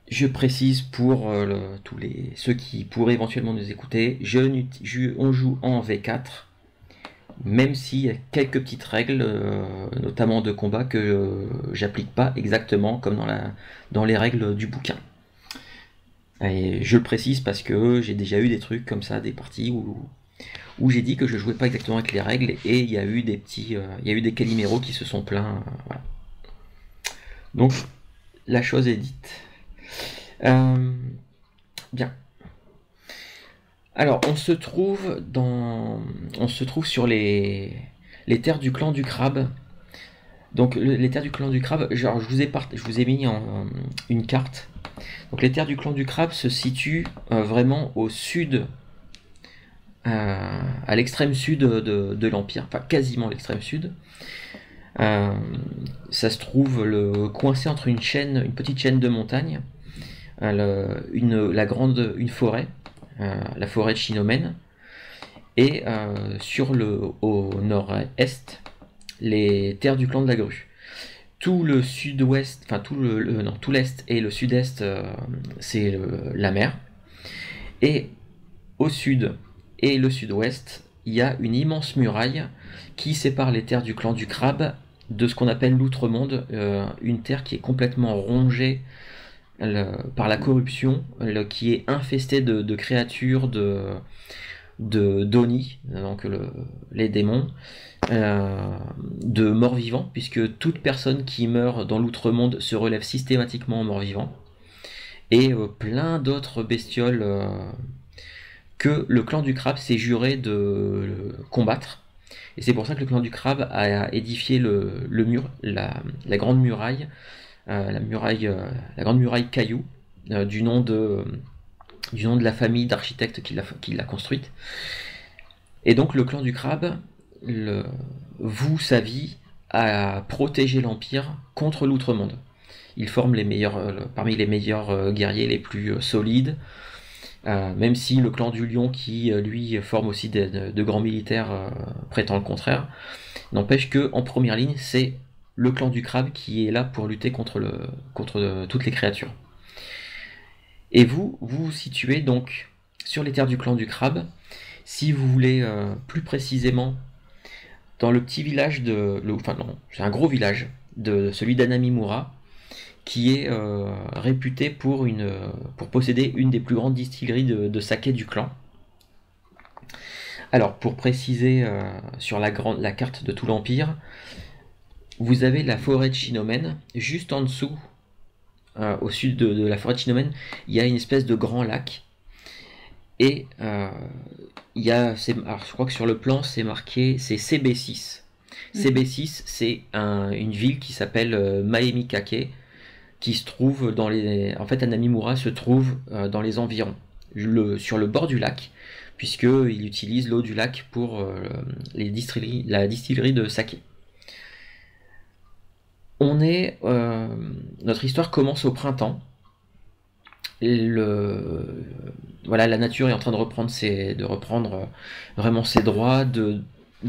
Je précise pour ceux qui pourraient éventuellement nous écouter, on joue en V4, même s'il y a quelques petites règles, notamment de combat, que j'applique pas exactement comme dans les règles du bouquin. Et je le précise parce que j'ai déjà eu des trucs comme ça, des parties où j'ai dit que je jouais pas exactement avec les règles et il y a eu il y a eu des caliméros qui se sont plaints. Voilà. Donc la chose est dite. Bien. Alors on se trouve sur les terres du clan du crabe. Donc les terres du clan du crabe, genre je vous ai mis une carte. Donc les terres du clan du crabe se situent vraiment au sud, à l'extrême sud de l'Empire, enfin quasiment l'extrême sud. Ça se trouve coincé entre une petite chaîne de montagnes, une forêt, la forêt de Shinomène, et au nord-est, les terres du clan de la Grue. Tout le sud-ouest, enfin tout l'est et le sud-est, c'est la mer. Et au sud et le sud-ouest, il y a une immense muraille qui sépare les terres du clan du crabe de ce qu'on appelle l'outre-monde, une terre qui est complètement rongée par la corruption, qui est infestée de créatures, d'Oni, donc les démons, de morts-vivants, puisque toute personne qui meurt dans l'outre-monde se relève systématiquement en mort-vivant, et plein d'autres bestioles que le clan du crabe s'est juré de combattre. Et c'est pour ça que le clan du crabe a édifié le mur, la grande muraille, la grande muraille Caillou, du nom de la famille d'architectes qui l'a construite. Et donc le clan du crabe voue sa vie à protéger l'Empire contre l'outre-monde. Il forme parmi les meilleurs guerriers les plus solides, même si le clan du lion, qui lui forme aussi de grands militaires, prétend le contraire, n'empêche que en première ligne, c'est le clan du crabe qui est là pour lutter contre toutes les créatures. Et vous situez donc sur les terres du clan du crabe. Si vous voulez plus précisément, dans le petit village enfin non, c'est un gros village, de celui d'Anamimura, qui est réputé pour posséder une des plus grandes distilleries de saké du clan. Alors, pour préciser sur la carte de tout l'Empire, vous avez la forêt de Shinomène. Juste en dessous, au sud de la forêt de Shinomène, il y a une espèce de grand lac. Et il y a, alors je crois que sur le plan c'est marqué, c'est CB6. CB6, c'est une ville qui s'appelle Maemikake, qui se trouve en fait, Anamimura se trouve dans les environs, sur le bord du lac, puisqu'il utilise l'eau du lac pour la distillerie de saké. Notre histoire commence au printemps. Voilà, la nature est en train de reprendre vraiment ses droits, de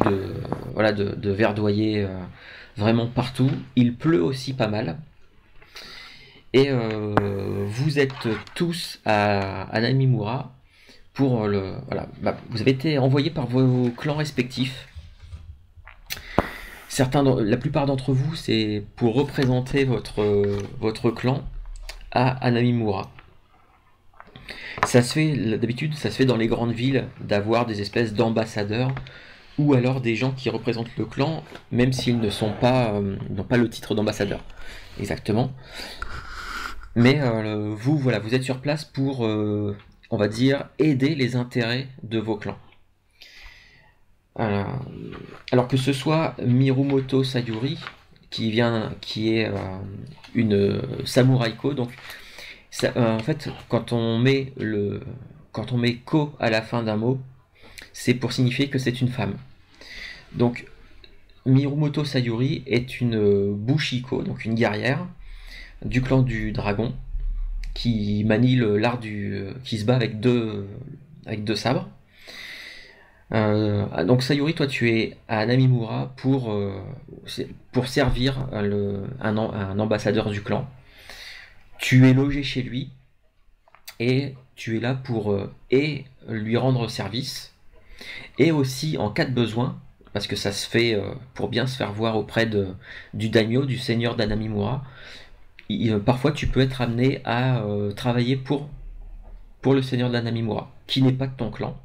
verdoyer vraiment partout. Il pleut aussi pas mal. Et vous êtes tous à Anamimura pour vous avez été envoyés par vos clans respectifs. La plupart d'entre vous, c'est pour représenter votre clan à Anamimura. D'habitude, ça se fait dans les grandes villes d'avoir des espèces d'ambassadeurs ou alors des gens qui représentent le clan, même s'ils n'ont pas le titre d'ambassadeur. Exactement. Mais vous êtes sur place pour, on va dire, aider les intérêts de vos clans. Alors que ce soit Mirumoto Sayuri, qui est une samouraï-ko, donc en fait, quand on met ko à la fin d'un mot, c'est pour signifier que c'est une femme. Donc Mirumoto Sayuri est une bushiko, donc une guerrière du clan du dragon, qui manie l'art qui se bat avec deux sabres. Donc Sayuri, toi tu es à Namimura pour servir un ambassadeur du clan. Tu es logé chez lui et tu es là pour et lui rendre service, et aussi en cas de besoin, parce que ça se fait pour bien se faire voir auprès du daimyo, du seigneur d'Anamimura. Parfois tu peux être amené à travailler pour le seigneur d'Anamimura, qui n'est pas de ton clan,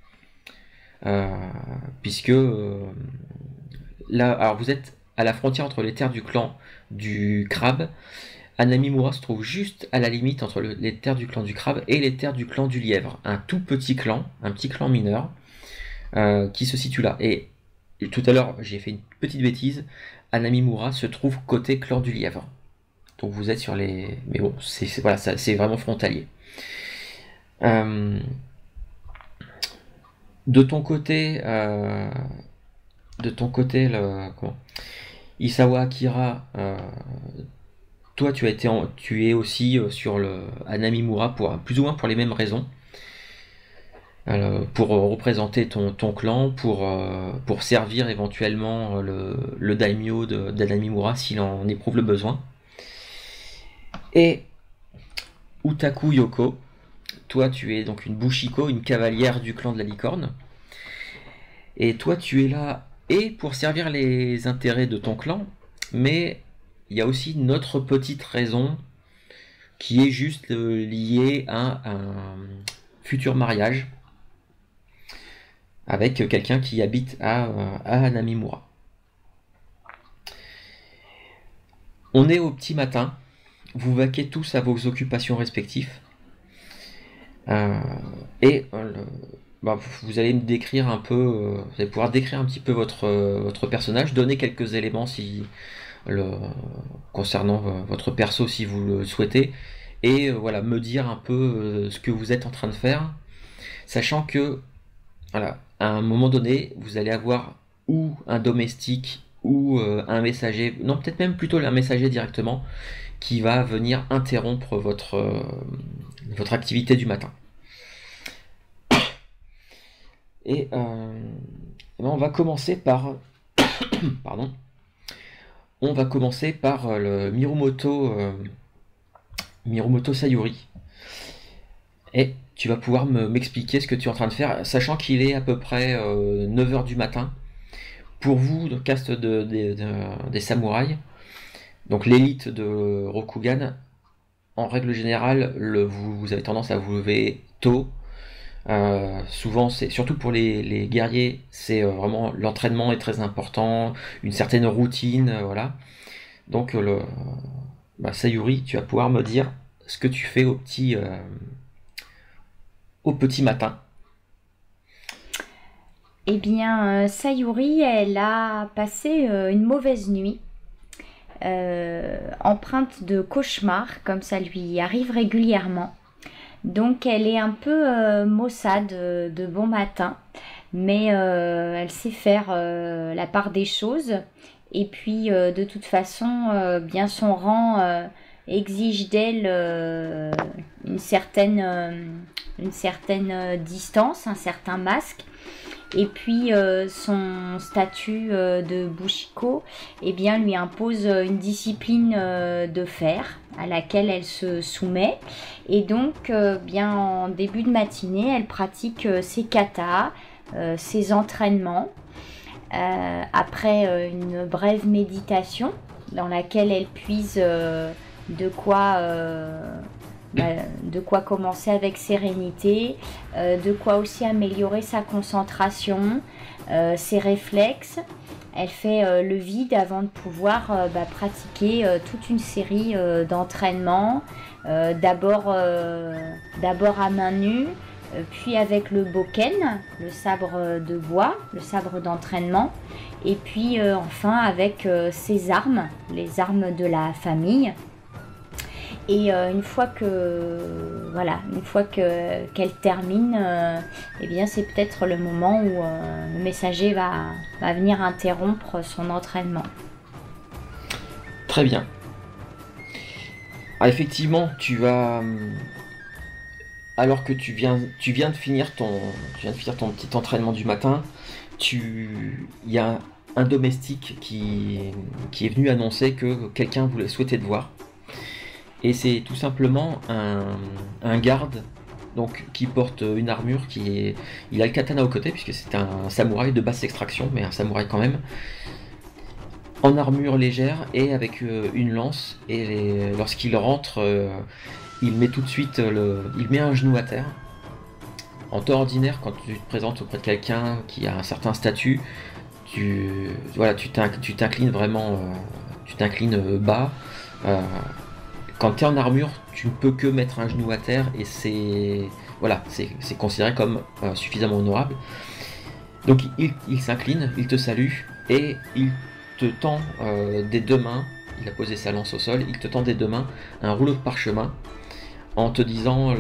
puisque là, alors vous êtes à la frontière entre les terres du clan du crabe. Anamimura se trouve juste à la limite entre les terres du clan du crabe et les terres du clan du lièvre, un tout petit clan, un petit clan mineur, qui se situe là. Et tout à l'heure, j'ai fait une petite bêtise, Anamimura se trouve côté clan du lièvre. Donc vous êtes sur les... Mais bon, voilà, c'est vraiment frontalier. De ton côté, Isawa Akira, toi tu es aussi sur le Anamimura plus ou moins pour les mêmes raisons. Pour représenter ton clan, pour servir éventuellement le daimyo d'Anamimura s'il en éprouve le besoin. Et Utaku Yoko, toi tu es donc une Bushiko, une cavalière du clan de la licorne. Et toi tu es là et pour servir les intérêts de ton clan, mais il y a aussi une autre petite raison qui est juste liée à un futur mariage avec quelqu'un qui habite à Anamimura. On est au petit matin, vous vaquez tous à vos occupations respectives, et vous allez me décrire un peu, vous allez pouvoir décrire un petit peu votre personnage, donner quelques éléments concernant votre perso si vous le souhaitez, et voilà, me dire un peu ce que vous êtes en train de faire, sachant que voilà, à un moment donné, vous allez avoir ou un domestique ou un messager, non peut-être même plutôt un messager directement, qui va venir interrompre votre activité du matin. Et on va commencer par pardon. On va commencer par le Mirumoto Sayuri. Et tu vas pouvoir m'expliquer ce que tu es en train de faire, sachant qu'il est à peu près 9h du matin. Pour vous, le caste des samouraïs, donc l'élite de Rokugan, en règle générale, vous avez tendance à vous lever tôt. Souvent, c'est surtout pour les guerriers, c'est vraiment l'entraînement est très important, une certaine routine, voilà. Donc Sayuri, tu vas pouvoir me dire ce que tu fais au petit matin. Eh bien, Sayuri, elle a passé une mauvaise nuit, empreinte de cauchemars, comme ça lui arrive régulièrement. Donc elle est un peu maussade de bon matin, mais elle sait faire la part des choses. Et puis de toute façon, bien son rang exige d'elle une certaine distance, un certain masque. Et puis son statut de Bushiko bien, lui impose une discipline de fer à laquelle elle se soumet. Et donc bien, en début de matinée, elle pratique ses katas, ses entraînements. Après une brève méditation dans laquelle elle puise de quoi commencer avec sérénité, de quoi aussi améliorer sa concentration, ses réflexes. Elle fait le vide avant de pouvoir pratiquer toute une série d'entraînements, d'abord à main nue, puis avec le bokken, le sabre de bois, le sabre d'entraînement, et puis enfin avec ses armes, les armes de la famille. Et une fois qu'elle termine, bien c'est peut-être le moment où le messager va venir interrompre son entraînement. Très bien. Ah, effectivement, alors que tu viens de finir ton petit entraînement du matin, il y a un domestique qui est venu annoncer que quelqu'un souhaitait te voir. Et c'est tout simplement un garde donc, qui porte une armure il a le katana au côté, puisque c'est un samouraï de basse extraction, mais un samouraï quand même, en armure légère et avec une lance. Et lorsqu'il rentre, il met tout de suite il met un genou à terre. En temps ordinaire, quand tu te présentes auprès de quelqu'un qui a un certain statut, voilà, tu t'inclines vraiment, tu t'inclines bas. Euh, Quand tu es en armure, tu ne peux que mettre un genou à terre et voilà, c'est considéré comme suffisamment honorable. Donc il s'incline, il te salue et il te tend des deux mains. Il a posé sa lance au sol, il te tend des deux mains un rouleau de parchemin en te disant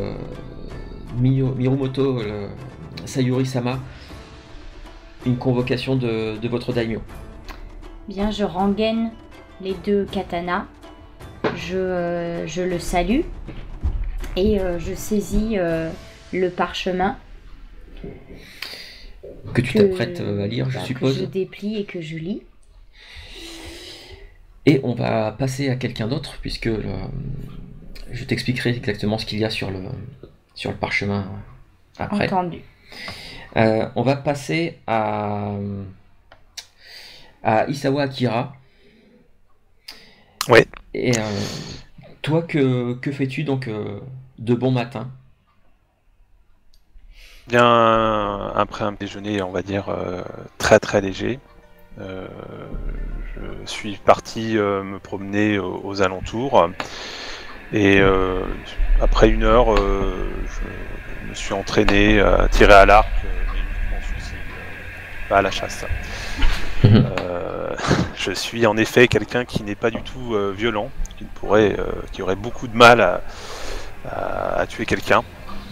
Mirumoto Sayuri-sama, une convocation de votre daimyo. Bien, je rengaine les deux katanas, je le salue et je saisis le parchemin que tu t'apprêtes à lire, je suppose. Que je déplie et que je lis. Et on va passer à quelqu'un d'autre, puisque je t'expliquerai exactement ce qu'il y a sur le parchemin après. Entendu. On va passer à Isawa Akira. Oui. Et toi, que fais-tu donc de bon matin? Bien, après un déjeuner, on va dire, très très léger, je suis parti me promener aux alentours. Et après 1 heure, je me suis entraîné à tirer à l'arc, mais uniquement sur cible, pas à la chasse. Je suis en effet quelqu'un qui n'est pas du tout violent, qui aurait beaucoup de mal à tuer quelqu'un.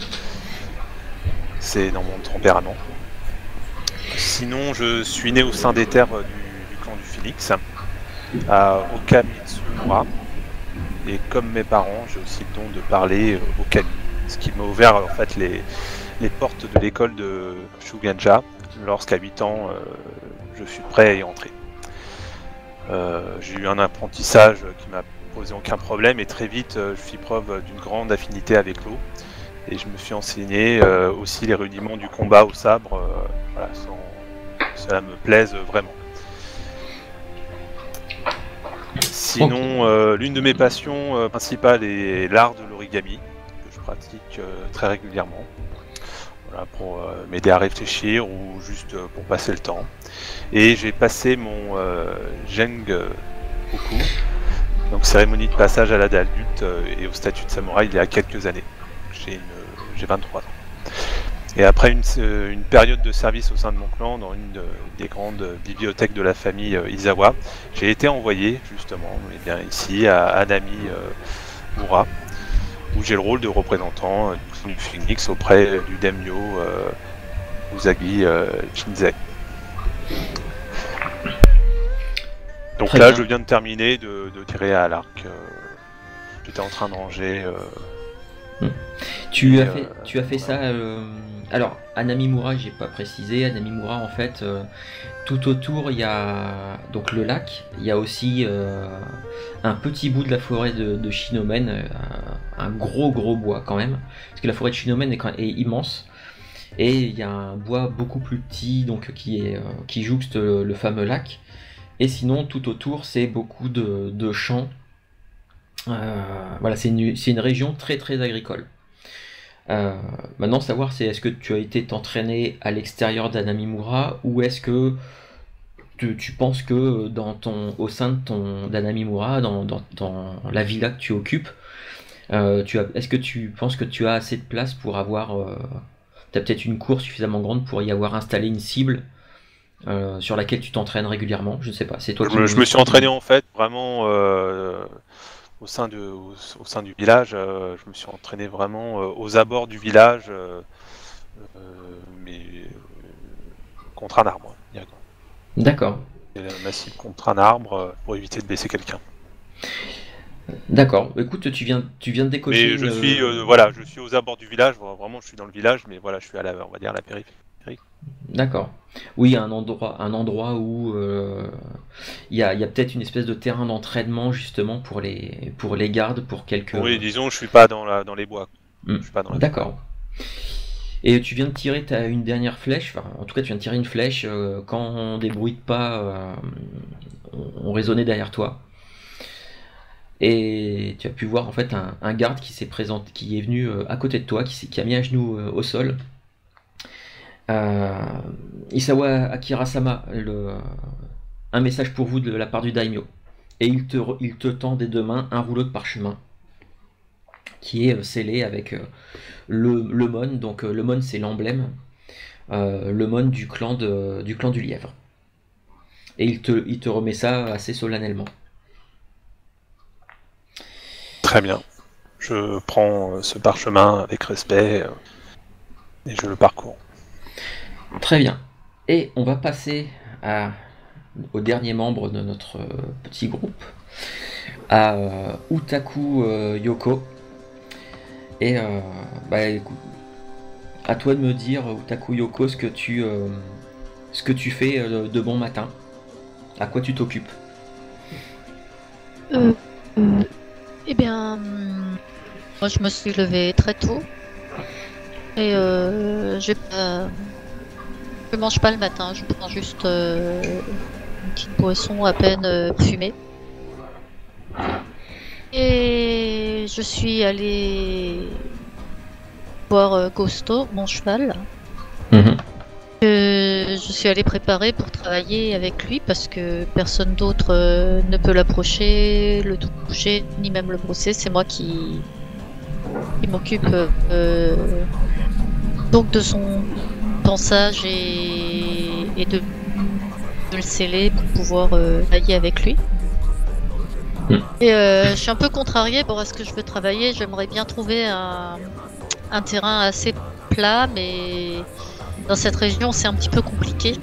C'est dans mon tempérament. Sinon, je suis né au sein des terres du clan du Phénix, à Okamitsumura. Et comme mes parents, j'ai aussi le don de parler au kami, ce qui m'a ouvert en fait les portes de l'école de Shuganja lorsqu'à 8 ans je suis prêt à y entrer. J'ai eu un apprentissage qui m'a posé aucun problème et très vite je fis preuve d'une grande affinité avec l'eau et je me suis enseigné aussi les rudiments du combat au sabre, voilà, cela me plaise vraiment. Sinon, l'une de mes passions principales est l'art de l'origami, que je pratique très régulièrement, voilà, pour m'aider à réfléchir ou juste pour passer le temps. Et j'ai passé mon Gengoku, donc cérémonie de passage à l'âge adulte et au statut de samouraï il y a quelques années. J'ai 23 ans. Et après une période de service au sein de mon clan, dans une des grandes bibliothèques de la famille Izawa, j'ai été envoyé justement ici à Anami Mura, où j'ai le rôle de représentant du Phoenix auprès du daimyo Usagi Shinzei. Donc Très là, bien. je viens de terminer de tirer à l'arc. J'étais en train de ranger. Tu as fait ça. Alors, Anamimura, j'ai pas précisé. Anamimura, en fait, tout autour, il y a donc le lac. Il y a aussi un petit bout de la forêt de Shinomen, un gros bois quand même, parce que la forêt de Shinomen est immense. Et il y a un bois beaucoup plus petit, donc qui jouxte le fameux lac. Et sinon, tout autour, c'est beaucoup de champs. Voilà, c'est une région très très agricole. Maintenant, savoir c'est est-ce que tu as été t'entraîner à l'extérieur d'Anamimura ou est-ce que tu penses que au sein d'Anamimura, dans la villa que tu occupes, est-ce que tu penses que tu as assez de place pour avoir, t'as peut-être une cour suffisamment grande pour y avoir installé une cible sur laquelle tu t'entraînes régulièrement? Je ne sais pas, c'est toi qui Je me suis entraîné en fait vraiment au sein du village. Je me suis entraîné vraiment aux abords du village, mais contre un arbre. D'accord. Ma cible contre un arbre pour éviter de blesser quelqu'un. D'accord. Écoute, tu viens de décocher. Mais je suis aux abords du village. Vraiment, je suis dans le village, mais voilà, je suis on va dire à la périphérie. D'accord. Oui, un endroit où il y a peut-être une espèce de terrain d'entraînement justement pour les gardes, pour quelques... Oui, disons, je suis pas dans les bois. Hmm. Je suis pas dans la forêt. D'accord. Et tu viens de tirer une dernière flèche, enfin, en tout cas tu viens de tirer une flèche quand des bruits de pas ont résonné derrière toi. Et tu as pu voir en fait un garde qui s'est présenté, qui est venu à côté de toi, qui a mis un genou au sol. Euh, Isawa Akira-sama, un message pour vous de la part du daimyo. Et il te tend des deux mains un rouleau de parchemin qui est scellé avec le mon. Donc le mon c'est l'emblème, le mon du clan du lièvre. Et il te remet ça assez solennellement. Très bien. Je prends ce parchemin avec respect et je le parcours. Très bien. Et on va passer au dernier membre de notre petit groupe, à Utaku Yoko. Et écoute, à toi de me dire, Utaku Yoko, ce que tu fais de bon matin. À quoi tu t'occupes? Eh bien, moi je me suis levée très tôt et je mange pas le matin, je prends juste une petite boisson à peine fumée. Et je suis allée voir Gosto, mon cheval. Mhm. Je suis allée préparer pour travailler avec lui parce que personne d'autre ne peut l'approcher, le toucher, ni même le brosser. C'est moi qui m'occupe donc de son pansage et de le sceller pour pouvoir travailler avec lui. Et je suis un peu contrariée pour ce que je veux travailler. J'aimerais bien trouver un terrain assez plat, mais dans cette région, c'est un petit peu compliqué.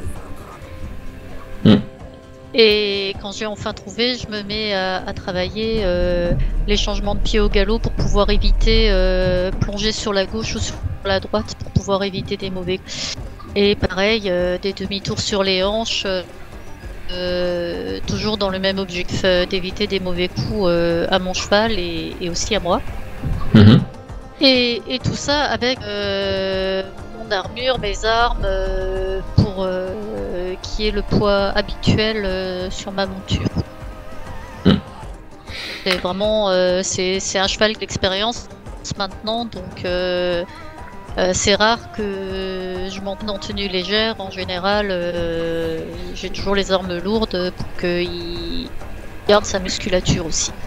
Et quand j'ai enfin trouvé, je me mets à travailler les changements de pied au galop pour pouvoir éviter plonger sur la gauche ou sur la droite pour pouvoir éviter des mauvais coups. Et pareil, des demi-tours sur les hanches, toujours dans le même objectif d'éviter des mauvais coups à mon cheval et aussi à moi. Mhm. Et tout ça avec mon armure, mes armes, pour qui est le poids habituel sur ma monture. C'est vraiment c'est un cheval d'expérience maintenant, donc c'est rare que je monte en tenue légère. En général, j'ai toujours les armes lourdes pour qu'il garde sa musculature aussi.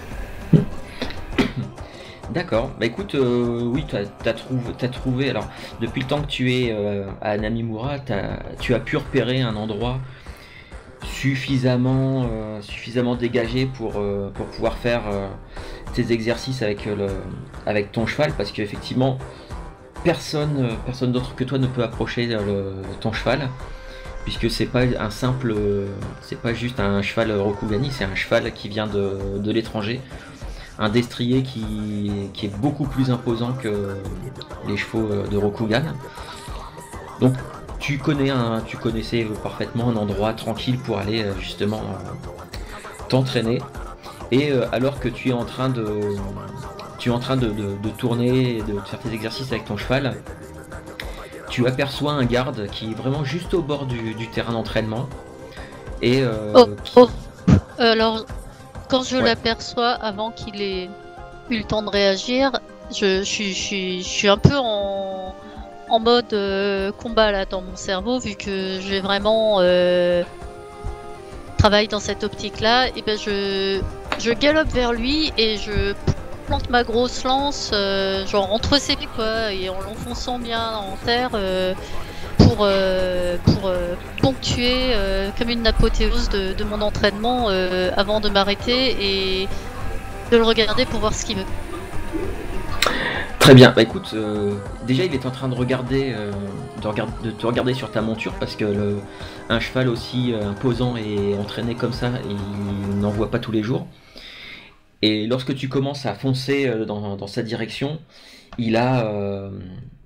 D'accord, bah écoute, oui, t'as trouvé, alors, depuis le temps que tu es à Namimura, tu as pu repérer un endroit suffisamment dégagé pour pouvoir faire tes exercices avec ton cheval, parce qu'effectivement, personne d'autre que toi ne peut approcher ton cheval, puisque c'est pas juste un cheval Rokugani, c'est un cheval qui vient de l'étranger. Un destrier qui est beaucoup plus imposant que les chevaux de Rokugan. Donc tu connaissais parfaitement un endroit tranquille pour aller justement t'entraîner. Et alors que tu es en train de tourner et de faire tes exercices avec ton cheval, tu aperçois un garde qui est vraiment juste au bord du terrain d'entraînement. Et alors, quand je Ouais. l'aperçois, avant qu'il ait eu le temps de réagir, je suis un peu en mode combat là dans mon cerveau, vu que j'ai vraiment travaillé dans cette optique là. Et ben je galope vers lui et je plante ma grosse lance, genre entre ses pieds quoi, et en l'enfonçant bien en terre pour ponctuer comme une apothéose de mon entraînement avant de m'arrêter et de le regarder pour voir ce qu'il veut. Très bien, bah écoute, déjà il est en train de regarder, de te regarder sur ta monture, parce que un cheval aussi imposant et entraîné comme ça, il n'en voit pas tous les jours. Et lorsque tu commences à foncer dans sa direction, il a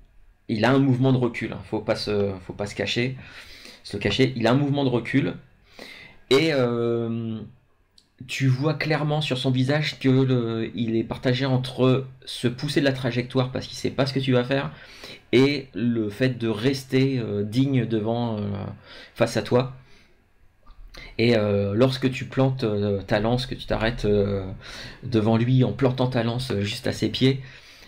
il a un mouvement de recul, hein, faut pas se cacher, il a un mouvement de recul, et tu vois clairement sur son visage que il est partagé entre se pousser de la trajectoire parce qu'il sait pas ce que tu vas faire, et le fait de rester digne face à toi. Et lorsque tu plantes ta lance, que tu t'arrêtes devant lui en plantant ta lance juste à ses pieds,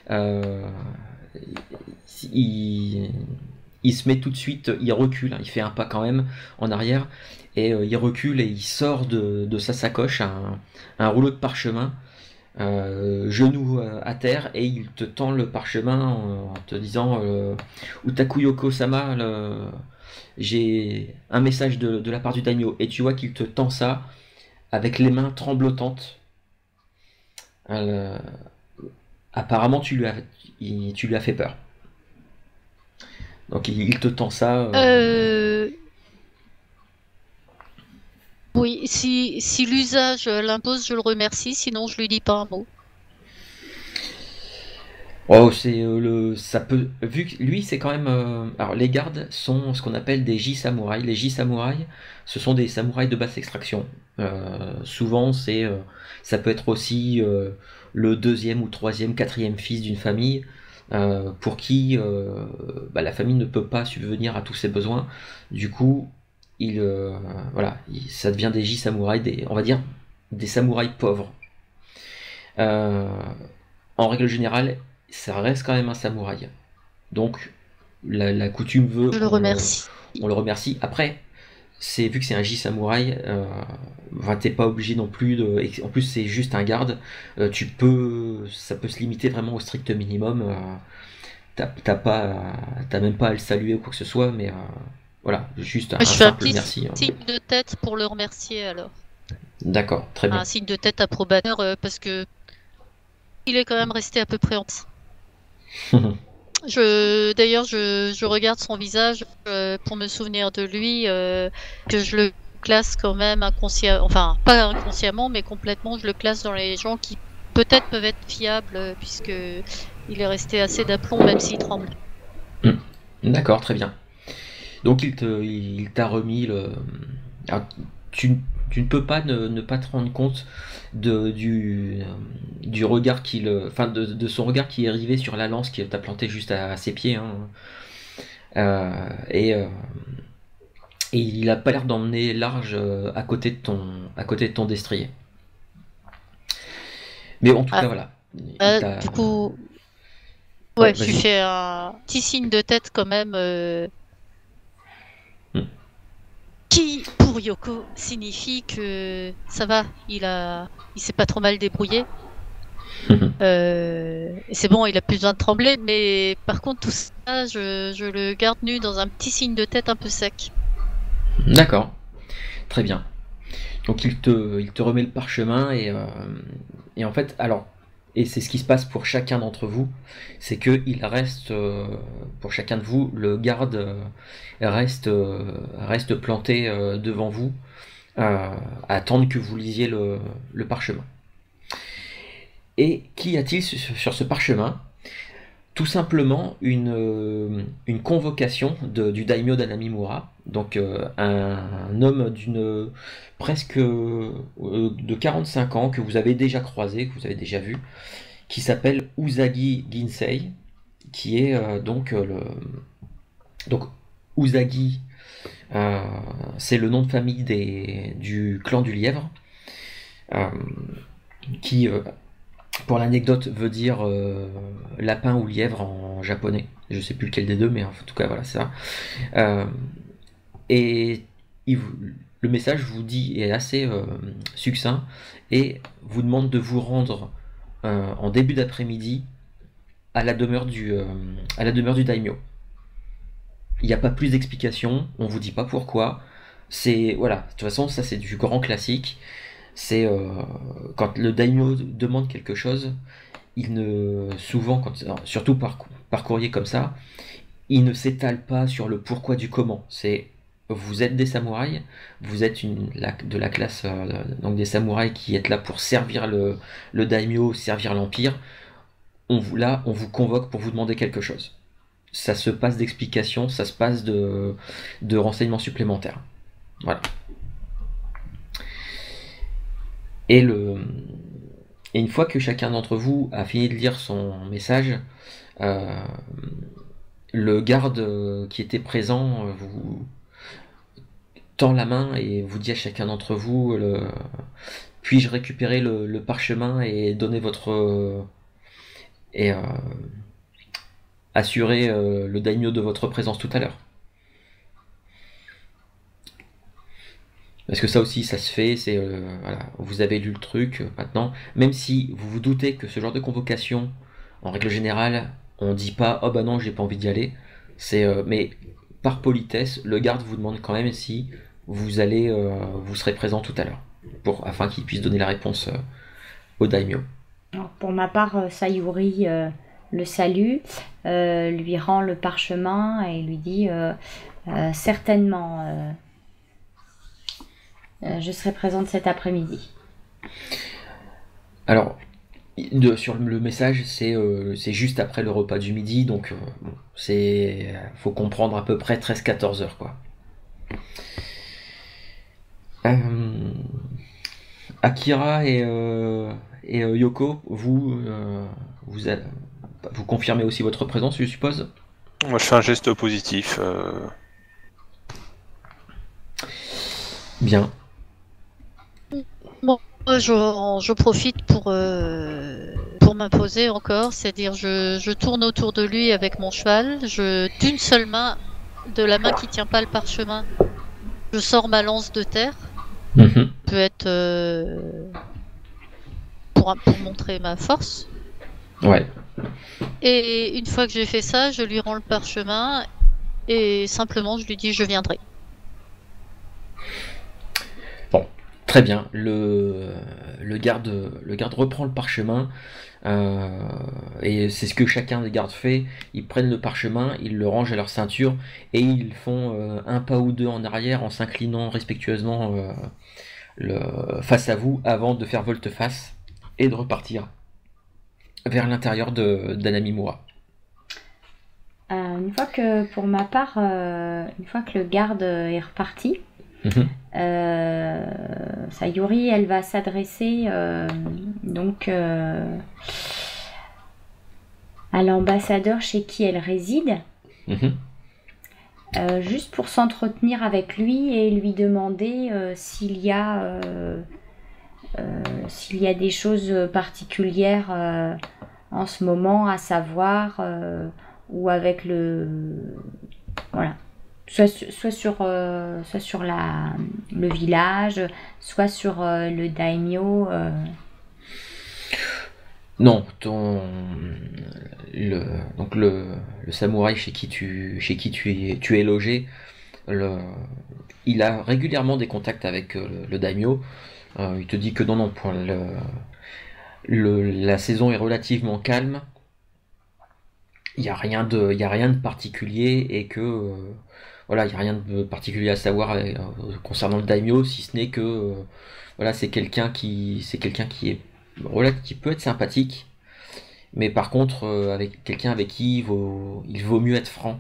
il se met tout de suite, il recule, hein, il fait un pas quand même en arrière, et il recule et il sort de sa sacoche un rouleau de parchemin, genou à terre, et il te tend le parchemin en te disant Utakuyoko-sama, j'ai un message de la part du daimyo, et tu vois qu'il te tend ça avec les mains tremblotantes. Apparemment tu lui as fait peur. Donc il te tend ça. Oui, si l'usage l'impose, je le remercie, sinon je lui dis pas un mot. Oh, ça peut, vu que lui c'est quand même. Alors les gardes sont ce qu'on appelle des J-samouraïs. Les J-samouraïs, ce sont des samouraïs de basse extraction. Souvent ça peut être aussi le deuxième ou troisième, quatrième fils d'une famille. Pour qui la famille ne peut pas subvenir à tous ses besoins. Du coup, ça devient des J-samouraïs, on va dire des samouraïs pauvres. En règle générale, ça reste quand même un samouraï. Donc, la coutume veut Je le remercie. On le remercie. Après, vu que c'est un J-samouraï, t'es pas obligé non plus en plus c'est juste un garde, ça peut se limiter vraiment au strict minimum. T'as même pas à le saluer ou quoi que ce soit, mais voilà, juste un simple merci. Je fais un petit signe de tête pour le remercier alors. D'accord, très bien. Un signe de tête approbateur parce que il est quand même resté à peu près en. D'ailleurs, je regarde son visage pour me souvenir de lui, que je le classe quand même inconsciemment, enfin pas inconsciemment, mais complètement, je le classe dans les gens qui peut-être peuvent être fiables, puisque il est resté assez d'aplomb même s'il tremble. D'accord, très bien. Donc il t'a remis le. Alors, tu ne peux pas ne pas te rendre compte du regard de son regard qui est rivé sur la lance qui t'a planté juste à ses pieds, hein. Et il a pas l'air d'emmener large à côté de ton destrier. Mais en tout cas, voilà. Du coup, ouais, je lui fais un petit signe de tête quand même. Qui, pour Yoko, signifie que ça va, il s'est pas trop mal débrouillé. Et c'est bon, il a plus besoin de trembler, mais par contre, tout ça, je le garde nu dans un petit signe de tête un peu sec. D'accord, très bien. Donc il te remet le parchemin, et en fait, alors, et c'est ce qui se passe pour chacun d'entre vous, c'est que il reste, pour chacun de vous, le garde reste planté devant vous, à attendre que vous lisiez le parchemin. Et qu'y a-t-il sur ce parchemin? Tout simplement une convocation du daimyo d'Anamimura, donc un homme d'une presque de 45 ans que vous avez déjà croisé, que vous avez déjà vu, qui s'appelle Usagi Ginsei, qui est donc Usagi, c'est le nom de famille du clan du lièvre, qui pour l'anecdote veut dire lapin ou lièvre en japonais. Je sais plus lequel des deux, mais en tout cas voilà, c'est ça. Et le message vous dit est assez succinct et vous demande de vous rendre en début d'après-midi à la demeure du daimyo. Il n'y a pas plus d'explications, on vous dit pas pourquoi. C'est voilà, de toute façon ça c'est du grand classique. C'est quand le daimyo demande quelque chose, souvent, surtout par courrier comme ça, il ne s'étale pas sur le pourquoi du comment. Vous êtes des samouraïs, vous êtes de la classe donc des samouraïs qui êtes là pour servir le daimyo, servir l'empire. On vous convoque pour vous demander quelque chose. ça se passe d'explications, ça se passe de renseignements supplémentaires. Voilà. Et une fois que chacun d'entre vous a fini de lire son message, le garde qui était présent vous tend la main et vous dit à chacun d'entre vous puis-je récupérer le parchemin et donner votre assurer le daimyo de votre présence tout à l'heure. Parce que ça aussi, ça se fait, c'est voilà, vous avez lu le truc maintenant, même si vous vous doutez que ce genre de convocation, en règle générale, on dit pas oh bah non j'ai pas envie d'y aller, mais par politesse, le garde vous demande quand même si vous serez présent tout à l'heure, afin qu'il puisse donner la réponse au daimyo. Alors, pour ma part, Sayuri le salue, lui rend le parchemin et lui dit certainement je serai présente cet après-midi. Alors, sur le message, c'est juste après le repas du midi, donc faut comprendre à peu près 13-14 heures, quoi. Akira et Yoko, vous confirmez aussi votre présence, je suppose? Moi, je fais un geste positif. Bien. Bon, je profite pour m'imposer encore, c'est-à-dire je tourne autour de lui avec mon cheval, d'une seule main, de la main qui tient pas le parchemin, je sors ma lance de terre. Peut être pour montrer ma force. Ouais. Et une fois que j'ai fait ça, je lui rends le parchemin et simplement je lui dis je viendrai. Bon, très bien. Le garde reprend le parchemin et c'est ce que chacun des gardes fait. Ils prennent le parchemin, ils le rangent à leur ceinture et ils font un pas ou deux en arrière en s'inclinant respectueusement face à vous avant de faire volte-face et de repartir vers l'intérieur d'Anamimura. Une fois que, pour ma part, une fois que le garde est reparti, Sayuri, elle va s'adresser donc à l'ambassadeur chez qui elle réside, juste pour s'entretenir avec lui et lui demander s'il y a des choses particulières en ce moment à savoir, ou avec voilà, soit sur le village, soit sur le daimyo. Non, donc le samouraï chez qui tu es logé, il a régulièrement des contacts avec le daimyo. Il te dit que non, la saison est relativement calme. Il n'y a rien de particulier et que voilà, il n'y a rien de particulier à savoir concernant le daimyo, si ce n'est que voilà, c'est quelqu'un qui peut être sympathique, mais par contre avec quelqu'un avec qui il vaut mieux être franc.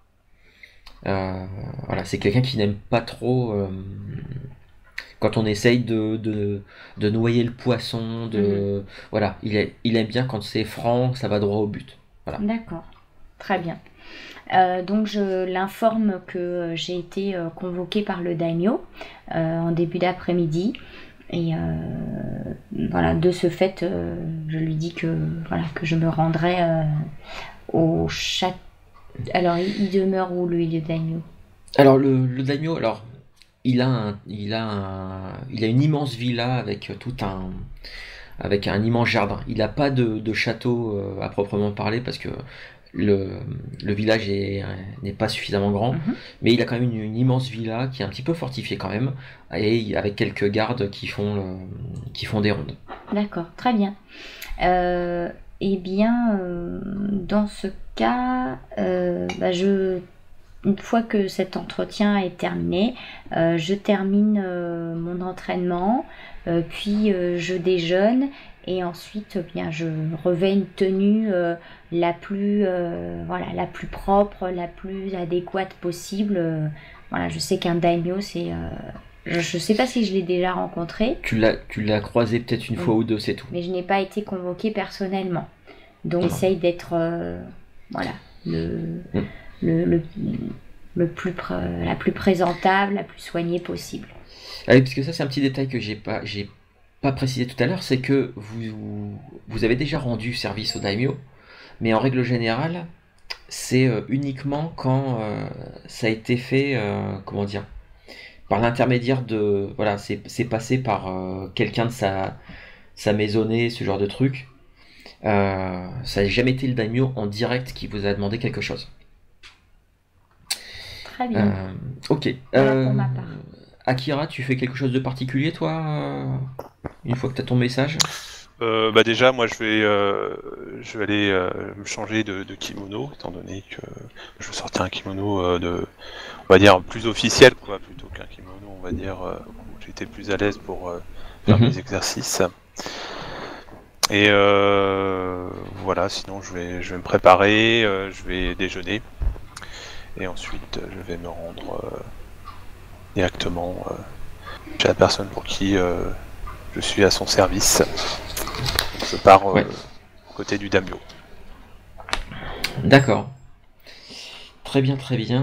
Voilà, c'est quelqu'un qui n'aime pas trop quand on essaye de noyer le poisson, voilà, il aime bien quand c'est franc, ça va droit au but. Voilà. D'accord, très bien. Donc je l'informe que j'ai été convoquée par le daimyo en début d'après-midi. Et voilà, de ce fait, je lui dis que je me rendrai au château. Alors, il demeure où, lui, le daimyo? Alors, le daimyo, alors, il a une immense villa avec avec un immense jardin. Il n'a pas de château à proprement parler parce que le village n'est pas suffisamment grand, mais il a quand même une immense villa qui est un petit peu fortifiée quand même, et avec quelques gardes qui font des rondes. D'accord, très bien. Eh bien, dans ce cas, je une fois que cet entretien est terminé, je termine mon entraînement, puis je déjeune et ensuite bien, je revêt une tenue la plus propre, la plus adéquate possible. Voilà, je sais qu'un daimyo, c'est... je sais pas si je l'ai déjà rencontré. Tu l'as croisé peut-être une fois ou deux, c'est tout. Mais je n'ai pas été convoquée personnellement. Donc j'essaye d'être la plus présentable, la plus soignée possible. Ah oui, parce que ça c'est un petit détail que j'ai pas précisé tout à l'heure, c'est que vous avez déjà rendu service au daimyo, mais en règle générale, c'est uniquement quand ça a été fait, comment dire, par l'intermédiaire de, voilà, c'est passé par quelqu'un de sa maisonnée, ce genre de truc. Ça n'a jamais été le daimyo en direct qui vous a demandé quelque chose. Très bien. Ok. Voilà pour ma part. Akira, tu fais quelque chose de particulier, toi, une fois que tu as ton message? Déjà, moi, je vais aller me changer de kimono, étant donné que je veux sortir un kimono on va dire, plus officiel, quoi, plutôt qu'un kimono, on va dire, où j'étais plus à l'aise pour faire mes exercices. Et voilà, sinon, je vais me préparer, je vais déjeuner, et ensuite, je vais me rendre directement chez la personne pour qui je suis à son service. Donc, je pars côté du daimyo. D'accord. Très bien, très bien.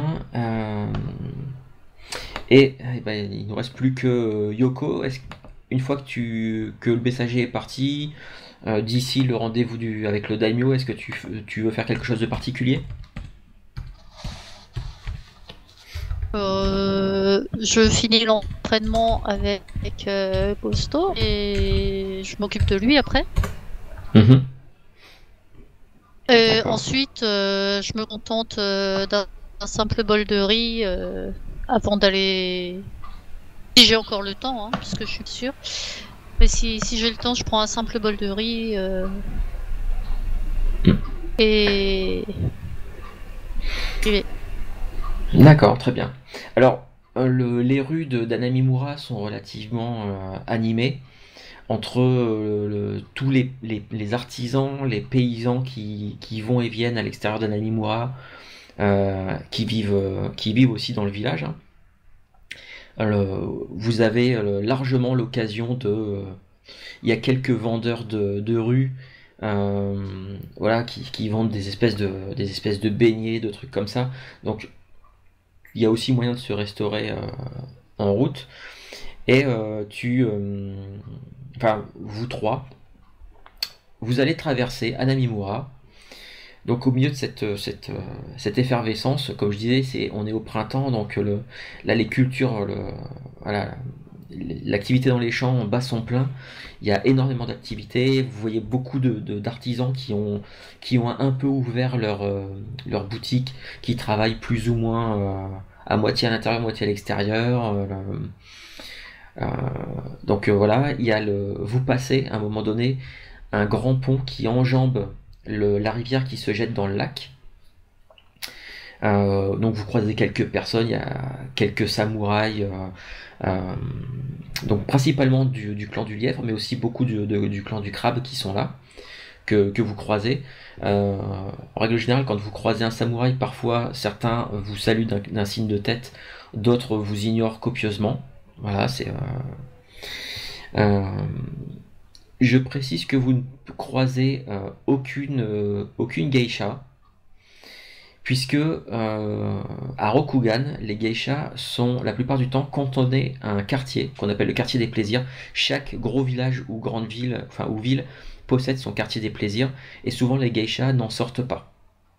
Et ben, il ne nous reste plus que Yoko. Une fois que le messager est parti, d'ici le rendez-vous avec le daimyo, est-ce que tu veux faire quelque chose de particulier? Je finis l'entraînement avec Posto et je m'occupe de lui après. Ensuite, je me contente d'un simple bol de riz avant d'aller. Si j'ai encore le temps, hein, puisque je suis sûre. Mais si j'ai le temps, je prends un simple bol de riz et. D'accord, très bien. Alors, les rues d'Anamimura sont relativement animées entre tous les artisans, les paysans qui vont et viennent à l'extérieur d'Anamimura, qui vivent aussi dans le village. Hein. Alors, vous avez largement l'occasion il y a quelques vendeurs de rue, voilà, qui vendent des espèces de beignets, de trucs comme ça. Donc il y a aussi moyen de se restaurer en route. Et vous trois, vous allez traverser Anamimura. Donc au milieu de cette effervescence, comme je disais, on est au printemps, donc là les cultures, voilà, l'activité dans les champs bat son plein. Il y a énormément d'activités. Vous voyez beaucoup d'artisans qui ont un peu ouvert leur boutique, qui travaillent plus ou moins à moitié à l'intérieur, moitié à l'extérieur. Donc voilà, vous passez à un moment donné un grand pont qui enjambe la rivière qui se jette dans le lac. Donc vous croisez quelques personnes, il y a quelques samouraïs, donc principalement du clan du lièvre, mais aussi beaucoup du clan du crabe qui sont là, que vous croisez. En règle générale, quand vous croisez un samouraï, parfois certains vous saluent d'un signe de tête, d'autres vous ignorent copieusement. Voilà, je précise que vous ne croisez aucune geisha, puisque à Rokugan, les geishas sont la plupart du temps cantonnés à un quartier qu'on appelle le quartier des plaisirs. Chaque gros village ou grande ville, ou ville, possède son quartier des plaisirs, et souvent les geishas n'en sortent pas.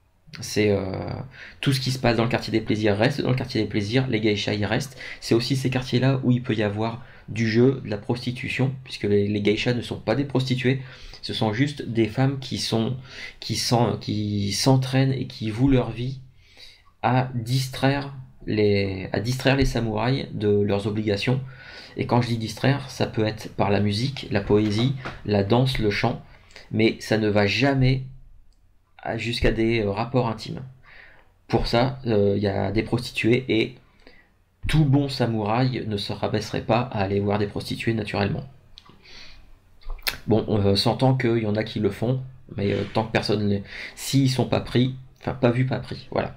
Tout ce qui se passe dans le quartier des plaisirs reste dans le quartier des plaisirs, les geishas y restent. C'est aussi ces quartiers-là où il peut y avoir du jeu, de la prostitution, puisque les geishas ne sont pas des prostituées, ce sont juste des femmes qui s'entraînent et qui vouent leur vie à distraire les samouraïs de leurs obligations. Et quand je dis distraire, ça peut être par la musique, la poésie, la danse, le chant, mais ça ne va jamais jusqu'à des rapports intimes. Pour ça, il y a des prostituées et tout bon samouraï ne se rabaisserait pas à aller voir des prostituées naturellement. Bon, on s'entend qu'il y en a qui le font, mais tant que personne ne... S'ils sont pas pris, enfin pas vus, pas pris, voilà.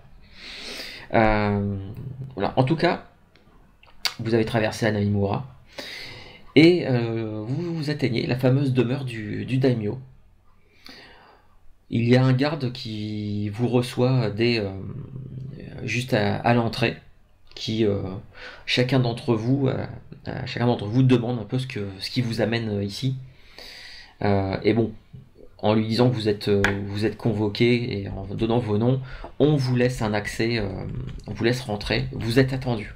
Voilà. En tout cas, vous avez traversé Hanamimura et vous atteignez la fameuse demeure du daimyo. Il y a un garde qui vous reçoit juste à l'entrée, qui chacun d'entre vous demande un peu ce qui vous amène ici. Et bon, en lui disant que vous êtes convoqué et en donnant vos noms, on vous laisse un accès, on vous laisse rentrer, vous êtes attendu.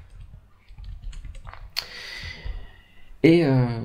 Et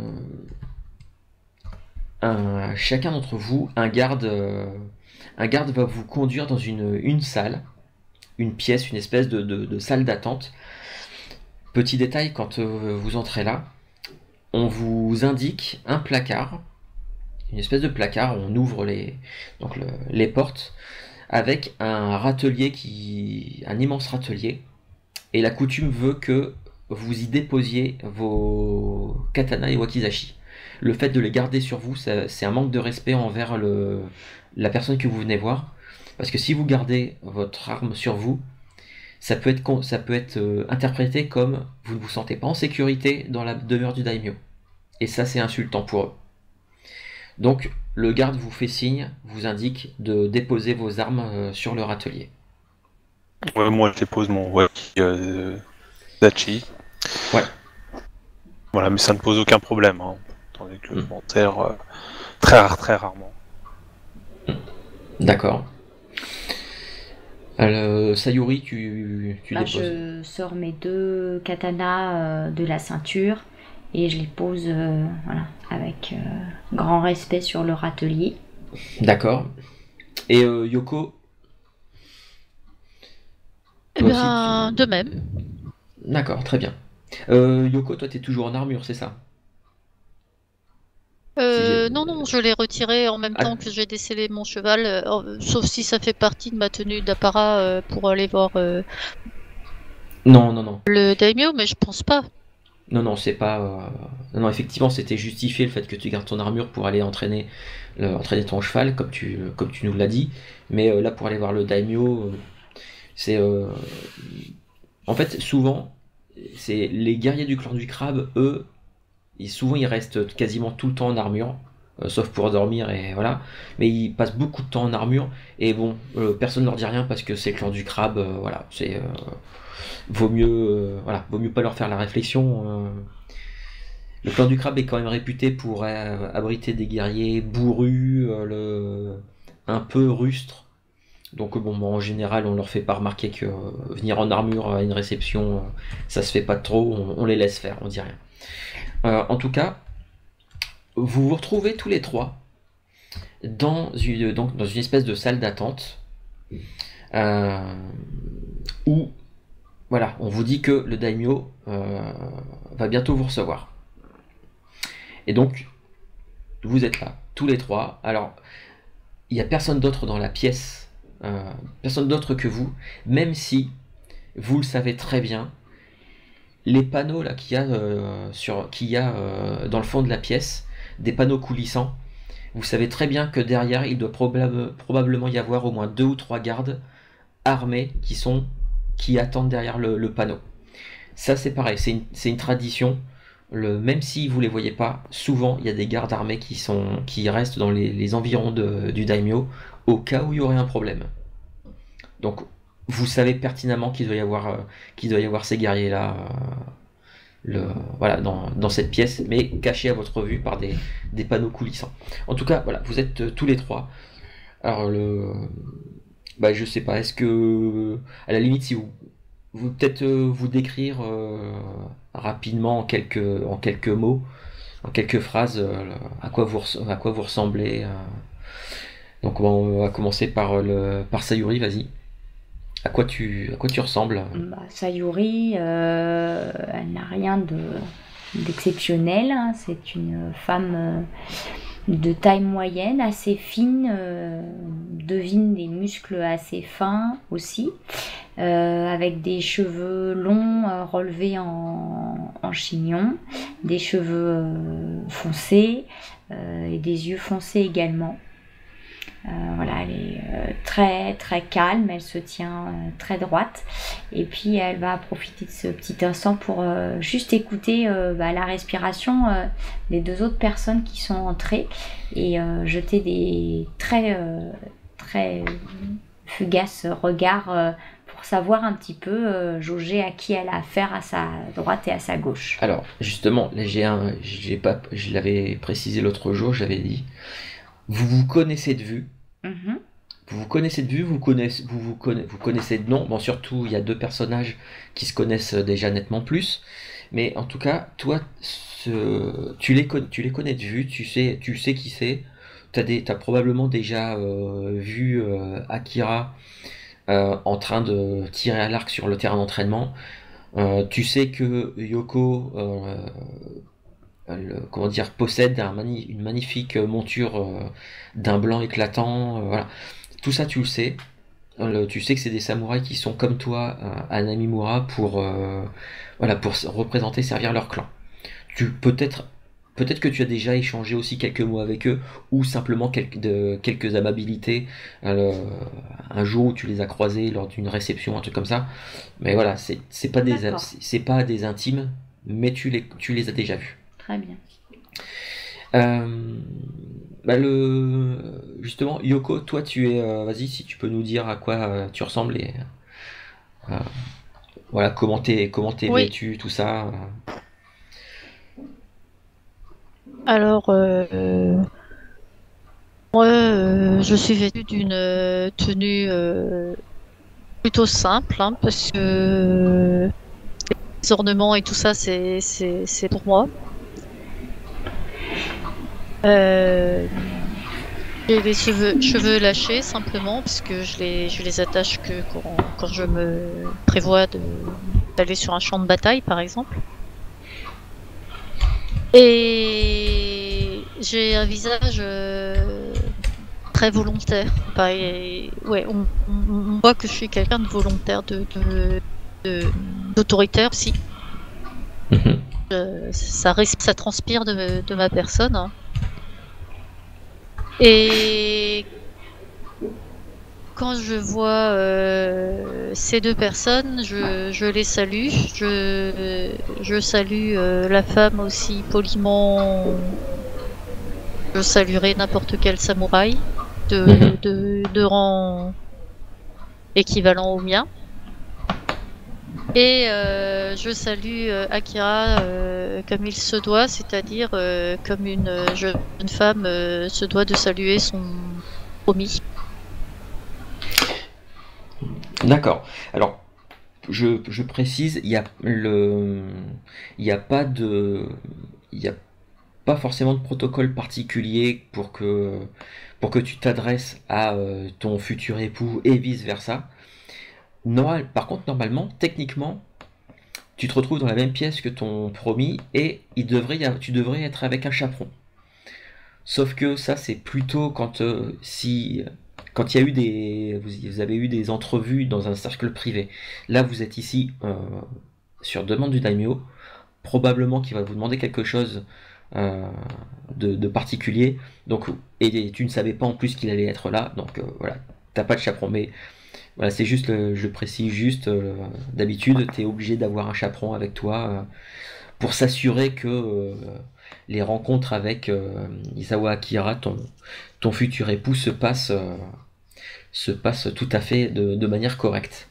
chacun d'entre vous, un garde va vous conduire dans une salle, une pièce, une espèce de salle d'attente. Petit détail, quand vous entrez là, on vous indique un placard, une espèce de placard, on ouvre les portes, avec un râtelier, un immense râtelier, et la coutume veut que vous y déposiez vos katanas et wakizashi. Le fait de les garder sur vous, c'est un manque de respect envers la personne que vous venez voir, parce que si vous gardez votre arme sur vous, ça peut être interprété comme vous ne vous sentez pas en sécurité dans la demeure du daimyo. Et ça, c'est insultant pour eux. Donc, le garde vous fait signe, vous indique de déposer vos armes sur le râtelier. Ouais, moi, je dépose mon Dachi. Ouais. Voilà, mais ça ne pose aucun problème. Hein. Tandis que je m'enterre très rarement. D'accord. Sayuri, tu déposes. Je sors mes 2 katanas de la ceinture et je les pose avec grand respect sur le râtelier. D'accord. Et Yoko? Eh bien, de même. D'accord, très bien. Yoko, toi, t'es toujours en armure, c'est ça? Non, je l'ai retiré en même temps que j'ai décellé mon cheval, sauf si ça fait partie de ma tenue d'apparat pour aller voir Non. le daimyo, mais je pense pas. Non, c'est pas... Non, effectivement, c'était justifié le fait que tu gardes ton armure pour aller entraîner ton cheval, comme tu nous l'as dit. Mais là, pour aller voir le daimyo, c'est... En fait, souvent, c'est les guerriers du clan du crabe, eux, souvent ils restent quasiment tout le temps en armure, sauf pour dormir et voilà. Mais ils passent beaucoup de temps en armure et bon, personne ne leur dit rien parce que c'est le clan du crabe, voilà. C'est vaut mieux pas leur faire la réflexion. Le clan du crabe est quand même réputé pour abriter des guerriers bourrus, un peu rustres. Donc en général, on leur fait pas remarquer que venir en armure à une réception, ça se fait pas trop. On les laisse faire, on dit rien. En tout cas, vous vous retrouvez tous les trois dans une espèce de salle d'attente où voilà, on vous dit que le daimyo va bientôt vous recevoir. Et donc, vous êtes là, tous les trois. Alors, il n'y a personne d'autre dans la pièce, personne d'autre que vous, même si vous le savez très bien. Les panneaux là qu'il y a dans le fond de la pièce, des panneaux coulissants, vous savez très bien que derrière il doit probablement y avoir au moins 2 ou 3 gardes armés qui attendent derrière le panneau. Ça c'est pareil, c'est une tradition. Même si vous les voyez pas, souvent il y a des gardes armés qui restent dans les environs du daimyo au cas où il y aurait un problème. Donc vous savez pertinemment qu'il doit y avoir ces guerriers-là dans cette pièce, mais cachés à votre vue par des panneaux coulissants. En tout cas, voilà, vous êtes tous les trois. Alors, je sais pas, est-ce que, à la limite, si vous peut-être vous décrire rapidement en quelques mots, en quelques phrases, à quoi vous ressemblez. Donc, on va commencer par Sayuri, vas-y. À quoi tu ressembles? Sayuri, elle n'a rien d'exceptionnel. Hein. C'est une femme de taille moyenne, assez fine, devine des muscles assez fins aussi. avec des cheveux longs relevés en chignon, des cheveux foncés et des yeux foncés également. Voilà, elle est très très calme, elle se tient très droite et puis elle va profiter de ce petit instant pour juste écouter la respiration des deux autres personnes qui sont entrées et jeter des très fugaces regards pour savoir un petit peu jauger à qui elle a affaire à sa droite et à sa gauche. Alors justement, là, je l'avais précisé l'autre jour, j'avais dit, vous connaissez de vue. Vous connaissez de vue, vous connaissez de nom. Bon, surtout, il y a 2 personnages qui se connaissent déjà nettement plus. Mais en tout cas, toi, tu les connais de vue, tu sais qui c'est. T'as probablement déjà vu Akira en train de tirer à l'arc sur le terrain d'entraînement. Tu sais que Yoko possède une magnifique monture d'un blanc éclatant. Voilà. Tout ça, tu le sais. Tu sais que c'est des samouraïs qui sont comme toi à Namimura pour représenter, servir leur clan. Peut-être que tu as déjà échangé aussi quelques mots avec eux, ou simplement quelques amabilités un jour où tu les as croisés lors d'une réception, un truc comme ça. Mais voilà, c'est pas des intimes, mais tu les as déjà vus. Très bien. Justement, Yoko, toi tu es, vas-y, si tu peux nous dire à quoi tu ressembles et voilà, comment t'es vêtu, tout ça. Alors, moi, je suis vêtue d'une tenue plutôt simple, hein, parce que les ornements et tout ça, c'est pour moi. J'ai les cheveux lâchés simplement parce que je les attache que quand je me prévois d'aller sur un champ de bataille par exemple. Et j'ai un visage très volontaire. Ouais, on voit que je suis quelqu'un de volontaire, d'autoritaire aussi. Ça transpire de ma personne. Hein. Et quand je vois ces 2 personnes, je les salue. Je salue la femme aussi poliment. Je saluerai n'importe quel samouraï de rang équivalent au mien. Et je salue Akira comme il se doit, c'est-à-dire comme une jeune femme se doit de saluer son promis. D'accord. Alors, je précise, il y a pas forcément de protocole particulier pour que tu t'adresses à ton futur époux et vice versa. Par contre, normalement, techniquement, tu te retrouves dans la même pièce que ton promis et tu devrais être avec un chaperon. Sauf que ça, c'est plutôt quand il y a eu vous avez eu des entrevues dans un cercle privé. Là, vous êtes ici sur demande du daimyo, probablement qu'il va vous demander quelque chose de particulier. Donc, et tu ne savais pas en plus qu'il allait être là, donc voilà, t'as pas de chaperon. Mais voilà, c'est juste, je précise juste, d'habitude, tu es obligé d'avoir un chaperon avec toi pour s'assurer que les rencontres avec Isawa Akira, ton futur époux, se passent tout à fait de manière correcte.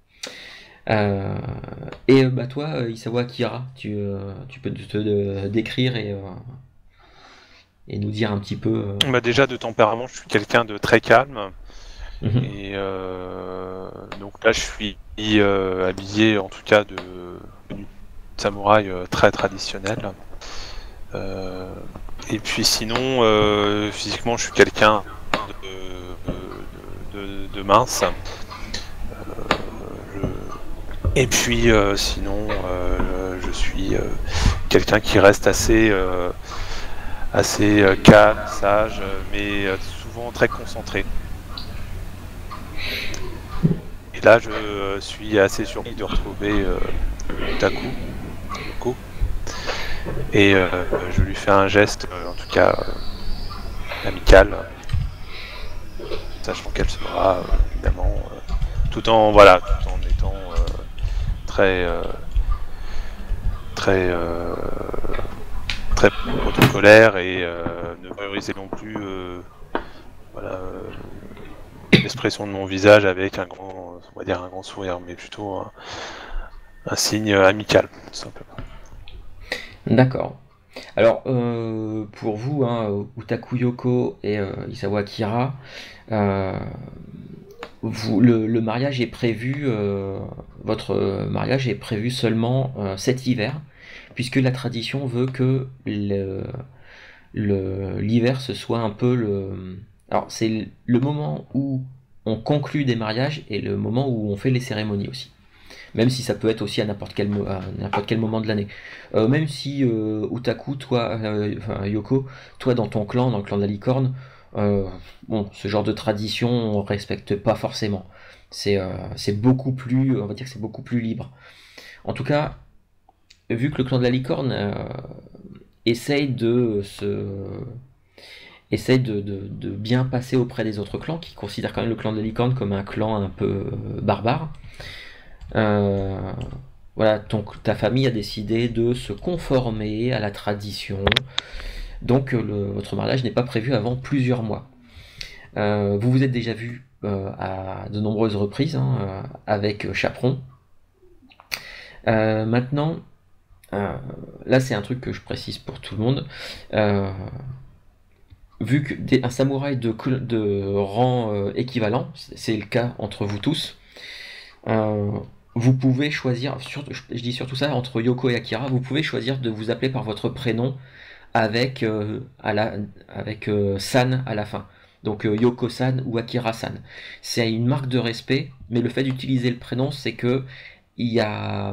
Et toi, Isawa Akira, tu peux te décrire et nous dire un petit peu... Déjà, de tempérament, je suis quelqu'un de très calme. Et donc là, je suis habillé, en tout cas, de samouraï très traditionnel. Et puis sinon, physiquement, je suis quelqu'un de mince. Et puis sinon, je suis quelqu'un qui reste assez calme, sage, mais souvent très concentré. Et là, je suis assez surpris de retrouver Taku, Yoko, et je lui fais un geste, en tout cas amical, sachant qu'elle sera évidemment, tout en étant très protocolaire et ne prioriser non plus l'expression de mon visage avec un grand, on va dire un grand sourire, mais plutôt un signe amical, tout simplement. D'accord. Alors, pour vous, hein, Utaku Yoko et Isawa Akira, le mariage est prévu, votre mariage est prévu seulement cet hiver, puisque la tradition veut que l'hiver ce soit un peu le... Alors, c'est le moment où on conclut des mariages et le moment où on fait les cérémonies aussi. Même si ça peut être aussi à n'importe quel moment de l'année. Même si Utaku, toi, Yoko, toi dans ton clan, dans le clan de la licorne, bon, ce genre de tradition on respecte pas forcément. C'est beaucoup plus, on va dire que c'est beaucoup plus libre. En tout cas, vu que le clan de la licorne essaye de bien passer auprès des autres clans, qui considèrent quand même le clan de la licorne comme un clan un peu barbare. Voilà, ta famille a décidé de se conformer à la tradition, donc votre mariage n'est pas prévu avant plusieurs mois. Vous vous êtes déjà vu à de nombreuses reprises avec Chaperon. Maintenant, là c'est un truc que je précise pour tout le monde. Vu qu'un samouraï de rang équivalent, c'est le cas entre vous tous, vous pouvez choisir, je dis surtout ça entre Yoko et Akira, vous pouvez choisir de vous appeler par votre prénom avec San à la fin. Donc Yoko-san ou Akira-san. C'est une marque de respect, mais le fait d'utiliser le prénom, c'est que il y a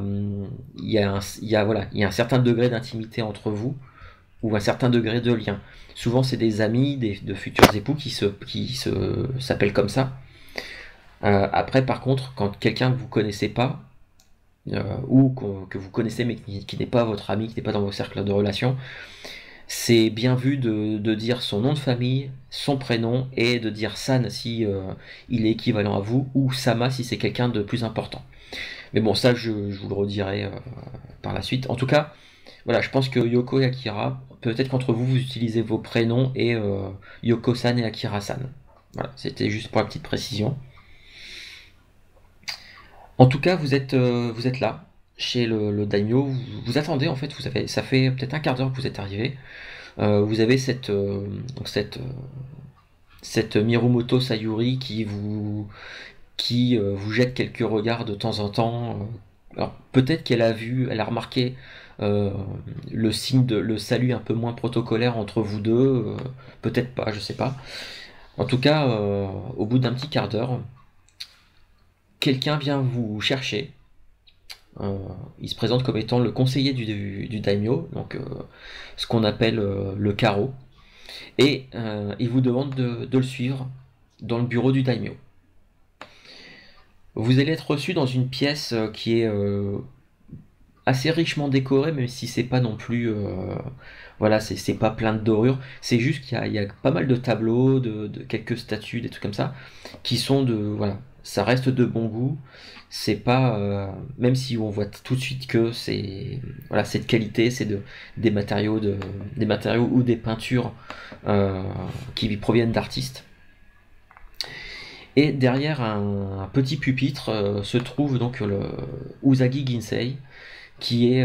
un certain degré d'intimité entre vous, ou un certain degré de lien. Souvent c'est des amis, de futurs époux qui s'appellent comme ça. Après, par contre, quand quelqu'un que vous connaissez pas, ou que vous connaissez mais qui n'est pas votre ami, qui n'est pas dans vos cercles de relations, c'est bien vu de dire son nom de famille, son prénom, et de dire San si il est équivalent à vous, ou Sama si c'est quelqu'un de plus important. Mais bon, ça je vous le redirai par la suite. En tout cas, voilà, je pense que Yoko et Akira, peut-être qu'entre vous, vous utilisez vos prénoms et Yoko-san et Akira-san. Voilà, c'était juste pour la petite précision. En tout cas, vous êtes là, chez le daimyo, vous attendez en fait, ça fait peut-être un quart d'heure que vous êtes arrivé. Vous avez cette Mirumoto Sayuri qui vous jette quelques regards de temps en temps. Alors peut-être qu'elle a remarqué le signe le salut un peu moins protocolaire entre vous deux, peut-être pas, je sais pas. En tout cas, au bout d'un petit quart d'heure, quelqu'un vient vous chercher. Il se présente comme étant le conseiller du daimyo, donc ce qu'on appelle le carreau, et il vous demande de le suivre dans le bureau du daimyo. Vous allez être reçu dans une pièce qui est assez richement décorée, même si c'est pas non plus voilà, c'est pas plein de dorures, c'est juste qu'il y a pas mal de tableaux, de quelques statues, des trucs comme ça, qui sont voilà, ça reste de bon goût. C'est pas même si on voit tout de suite que c'est de qualité, c'est des matériaux ou des peintures qui proviennent d'artistes. Et derrière un petit pupitre se trouve donc le Usagi Ginsei, qui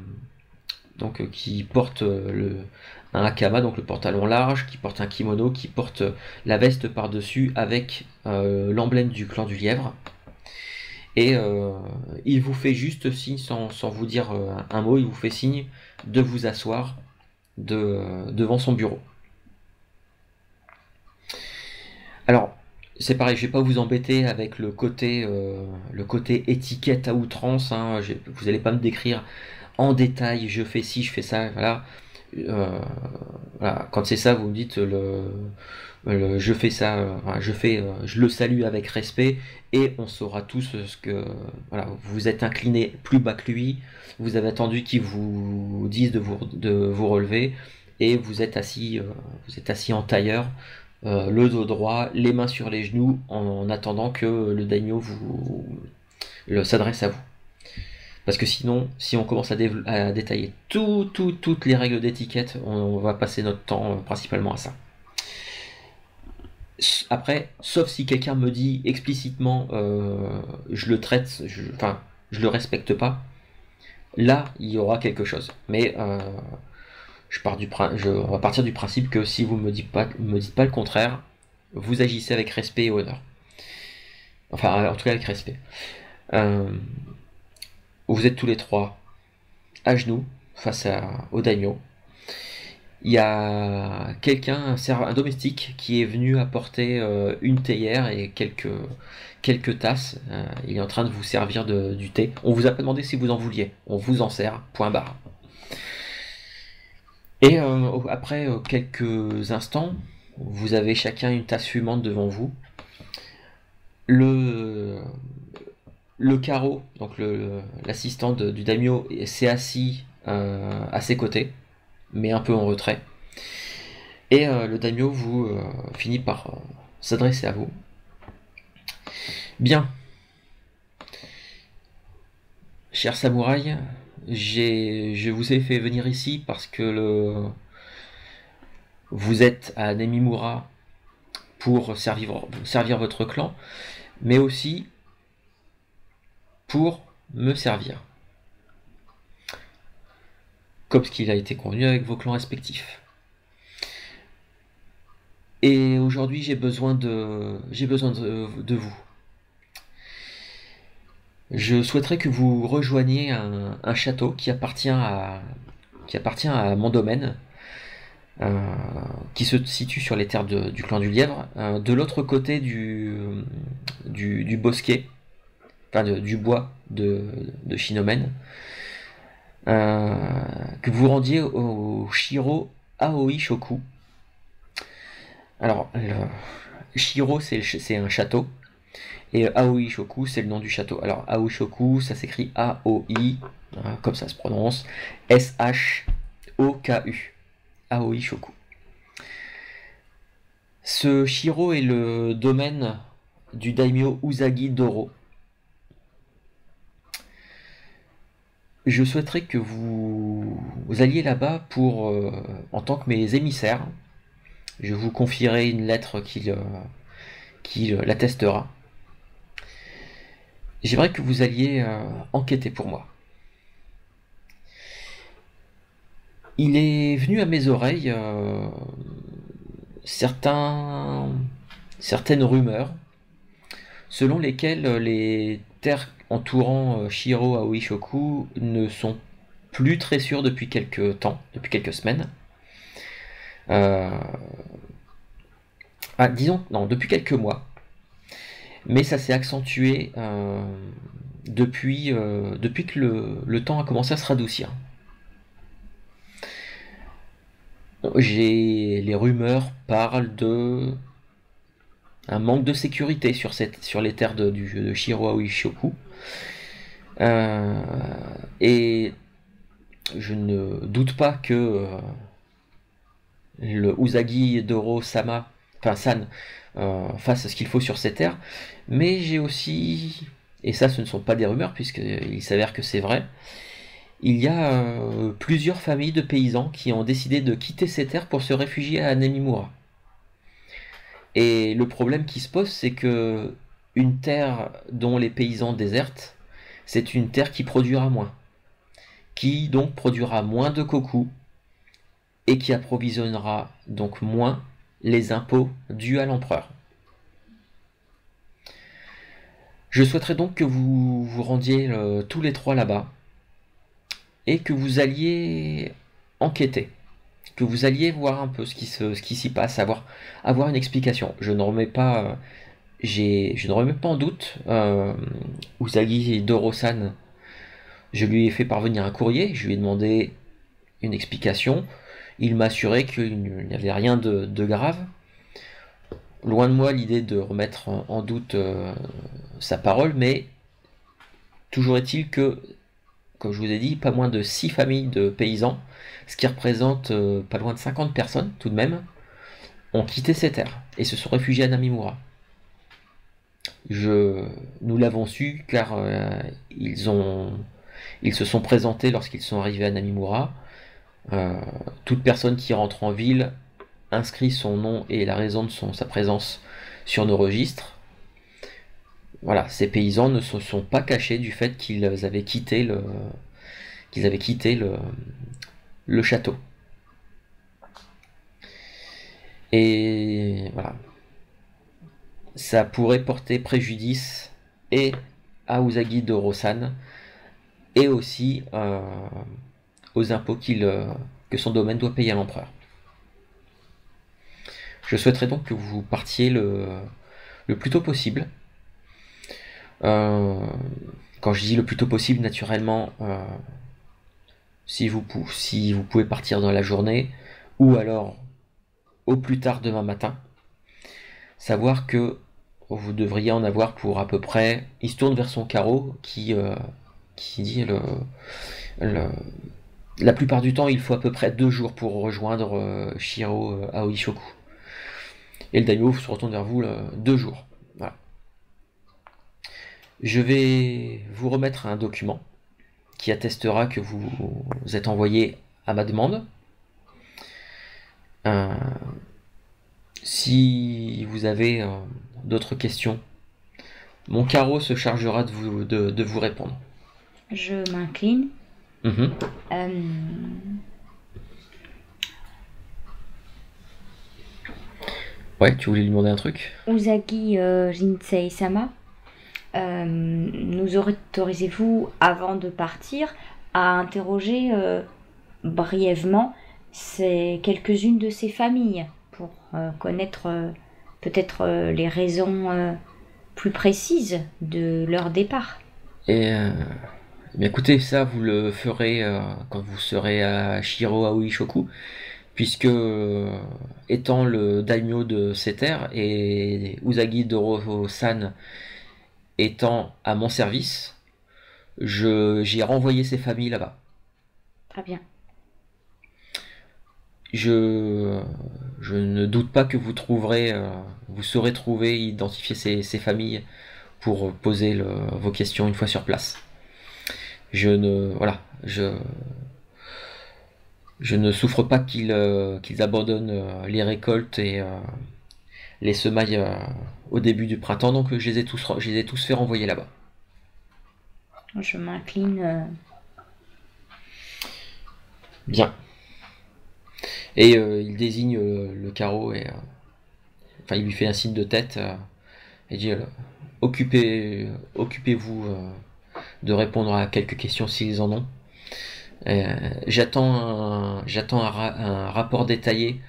porte un hakama, donc le pantalon large, qui porte un kimono, qui porte la veste par-dessus avec l'emblème du clan du lièvre. Et il vous fait juste signe, sans vous dire un mot, il vous fait signe de vous asseoir devant son bureau. Alors, c'est pareil, je vais pas vous embêter avec le côté étiquette à outrance, hein, vous n'allez pas me décrire en détail, je fais ci, je fais ça, voilà. voilà, quand c'est ça, vous me dites je fais ça, je le salue avec respect, et on saura tous ce que, voilà, vous vous êtes incliné plus bas que lui, vous avez attendu qu'il vous dise de vous relever, et vous êtes assis en tailleur, le dos droit, les mains sur les genoux, en attendant que le daimyo s'adresse à vous. Parce que sinon, si on commence à détailler toutes les règles d'étiquette, on va passer notre temps principalement à ça. Après, sauf si quelqu'un me dit explicitement je le traite, je le respecte pas, là il y aura quelque chose. Mais on va partir du principe que si vous me dites pas le contraire, vous agissez avec respect et honneur. Enfin, en tout cas avec respect. Vous êtes tous les trois à genoux face au daimyo. Il y a quelqu'un, un domestique, qui est venu apporter une théière et quelques tasses. Il est en train de vous servir du thé. On vous a pas demandé si vous en vouliez. On vous en sert, point barre. Et après quelques instants, vous avez chacun une tasse fumante devant vous. Le carreau, donc l'assistant du daimyo, s'est assis à ses côtés, mais un peu en retrait. Et le daimyo finit par s'adresser à vous. Bien. Cher samouraï, je vous ai fait venir ici parce que vous êtes à Nemimura pour servir votre clan, mais aussi pour me servir, comme ce qu'il a été convenu avec vos clans respectifs. Et aujourd'hui, j'ai besoin de vous. Je souhaiterais que vous rejoigniez un château qui appartient à mon domaine, qui se situe sur les terres du clan du Lièvre, de l'autre côté du bosquet, enfin du bois de Shinomen, que vous rendiez au Shiro Aoi Shoku. Alors, Shiro, c'est un château, et Aoi Shoku, c'est le nom du château. Alors, Aoi Shoku, ça s'écrit A-O-I, comme ça se prononce, S-H-O-K-U. Aoi Shoku. Ce Shiro est le domaine du daimyo Usagi Doro. Je souhaiterais que vous alliez là-bas en tant que mes émissaires. Je vous confierai une lettre qui l'attestera. J'aimerais que vous alliez enquêter pour moi. Il est venu à mes oreilles certaines rumeurs selon lesquelles les terres entourant Shiro Aoi Shoku ne sont plus très sûres depuis quelques temps, depuis quelques semaines. Depuis quelques mois. Mais ça s'est accentué depuis que le temps a commencé à se radoucir. Les rumeurs parlent de un manque de sécurité sur les terres de Shiro Aoi Shoku. Et je ne doute pas que le Usagi Doro San fasse ce qu'il faut sur ces terres, mais j'ai aussi, et ça ce ne sont pas des rumeurs puisqu'il s'avère que c'est vrai, il y a plusieurs familles de paysans qui ont décidé de quitter ces terres pour se réfugier à Nemimura. Et le problème qui se pose, c'est que une terre dont les paysans désertent, c'est une terre qui produira moins, qui donc produira moins de koku, et qui approvisionnera donc moins les impôts dus à l'empereur. Je souhaiterais donc que vous vous rendiez tous les trois là-bas, et que vous alliez enquêter, que vous alliez voir un peu ce qui s'y passe, avoir une explication. Je ne remets pas en doute Usagi Doro-san. Je lui ai fait parvenir un courrier, je lui ai demandé une explication. Il m'a assuré qu'il n'y avait rien de grave. Loin de moi l'idée de remettre en doute sa parole, mais toujours est-il que, comme je vous ai dit, pas moins de 6 familles de paysans, ce qui représente pas loin de 50 personnes tout de même, ont quitté ces terres et se sont réfugiés à Namimura. Nous l'avons su car ils se sont présentés lorsqu'ils sont arrivés à Namimura. Toute personne qui rentre en ville inscrit son nom et la raison de sa présence sur nos registres. Voilà, ces paysans ne se sont pas cachés du fait qu'ils avaient quitté le château. Et voilà. Ça pourrait porter préjudice et à Usagi de Rosan et aussi aux impôts que son domaine doit payer à l'empereur. Je souhaiterais donc que vous partiez le plus tôt possible. Quand je dis le plus tôt possible, naturellement, si vous pouvez partir dans la journée, ou alors au plus tard demain matin, savoir que vous devriez en avoir pour à peu près... Il se tourne vers son carreau qui dit la plupart du temps il faut à peu près 2 jours pour rejoindre Shiro Aoishoku. Et le daimyo se retourne vers vous 2 jours. Voilà. Je vais vous remettre un document qui attestera que vous êtes envoyé à ma demande. Si vous avez d'autres questions, mon carreau se chargera de vous répondre. Je m'incline. Ouais, tu voulais lui demander un truc? Usagi Jinsei-sama, nous autorisez-vous, avant de partir, à interroger brièvement quelques-unes de ces familles pour connaître peut-être les raisons plus précises de leur départ? Mais écoutez, ça vous le ferez quand vous serez à Shiro Aoishoku, puisque étant le daimyo de ces terres et Usagi Doro-san étant à mon service, j'ai renvoyé ces familles là-bas. Très bien. Je ne doute pas que vous saurez trouver, identifier ces familles pour poser vos questions une fois sur place. Je ne souffre pas qu'ils abandonnent les récoltes et les semailles au début du printemps, donc je les ai tous fait renvoyer là-bas. Je m'incline. Bien. Et il désigne le carreau et il lui fait un signe de tête et dit occupez-vous de répondre à quelques questions s'ils en ont. J'attends un rapport détaillé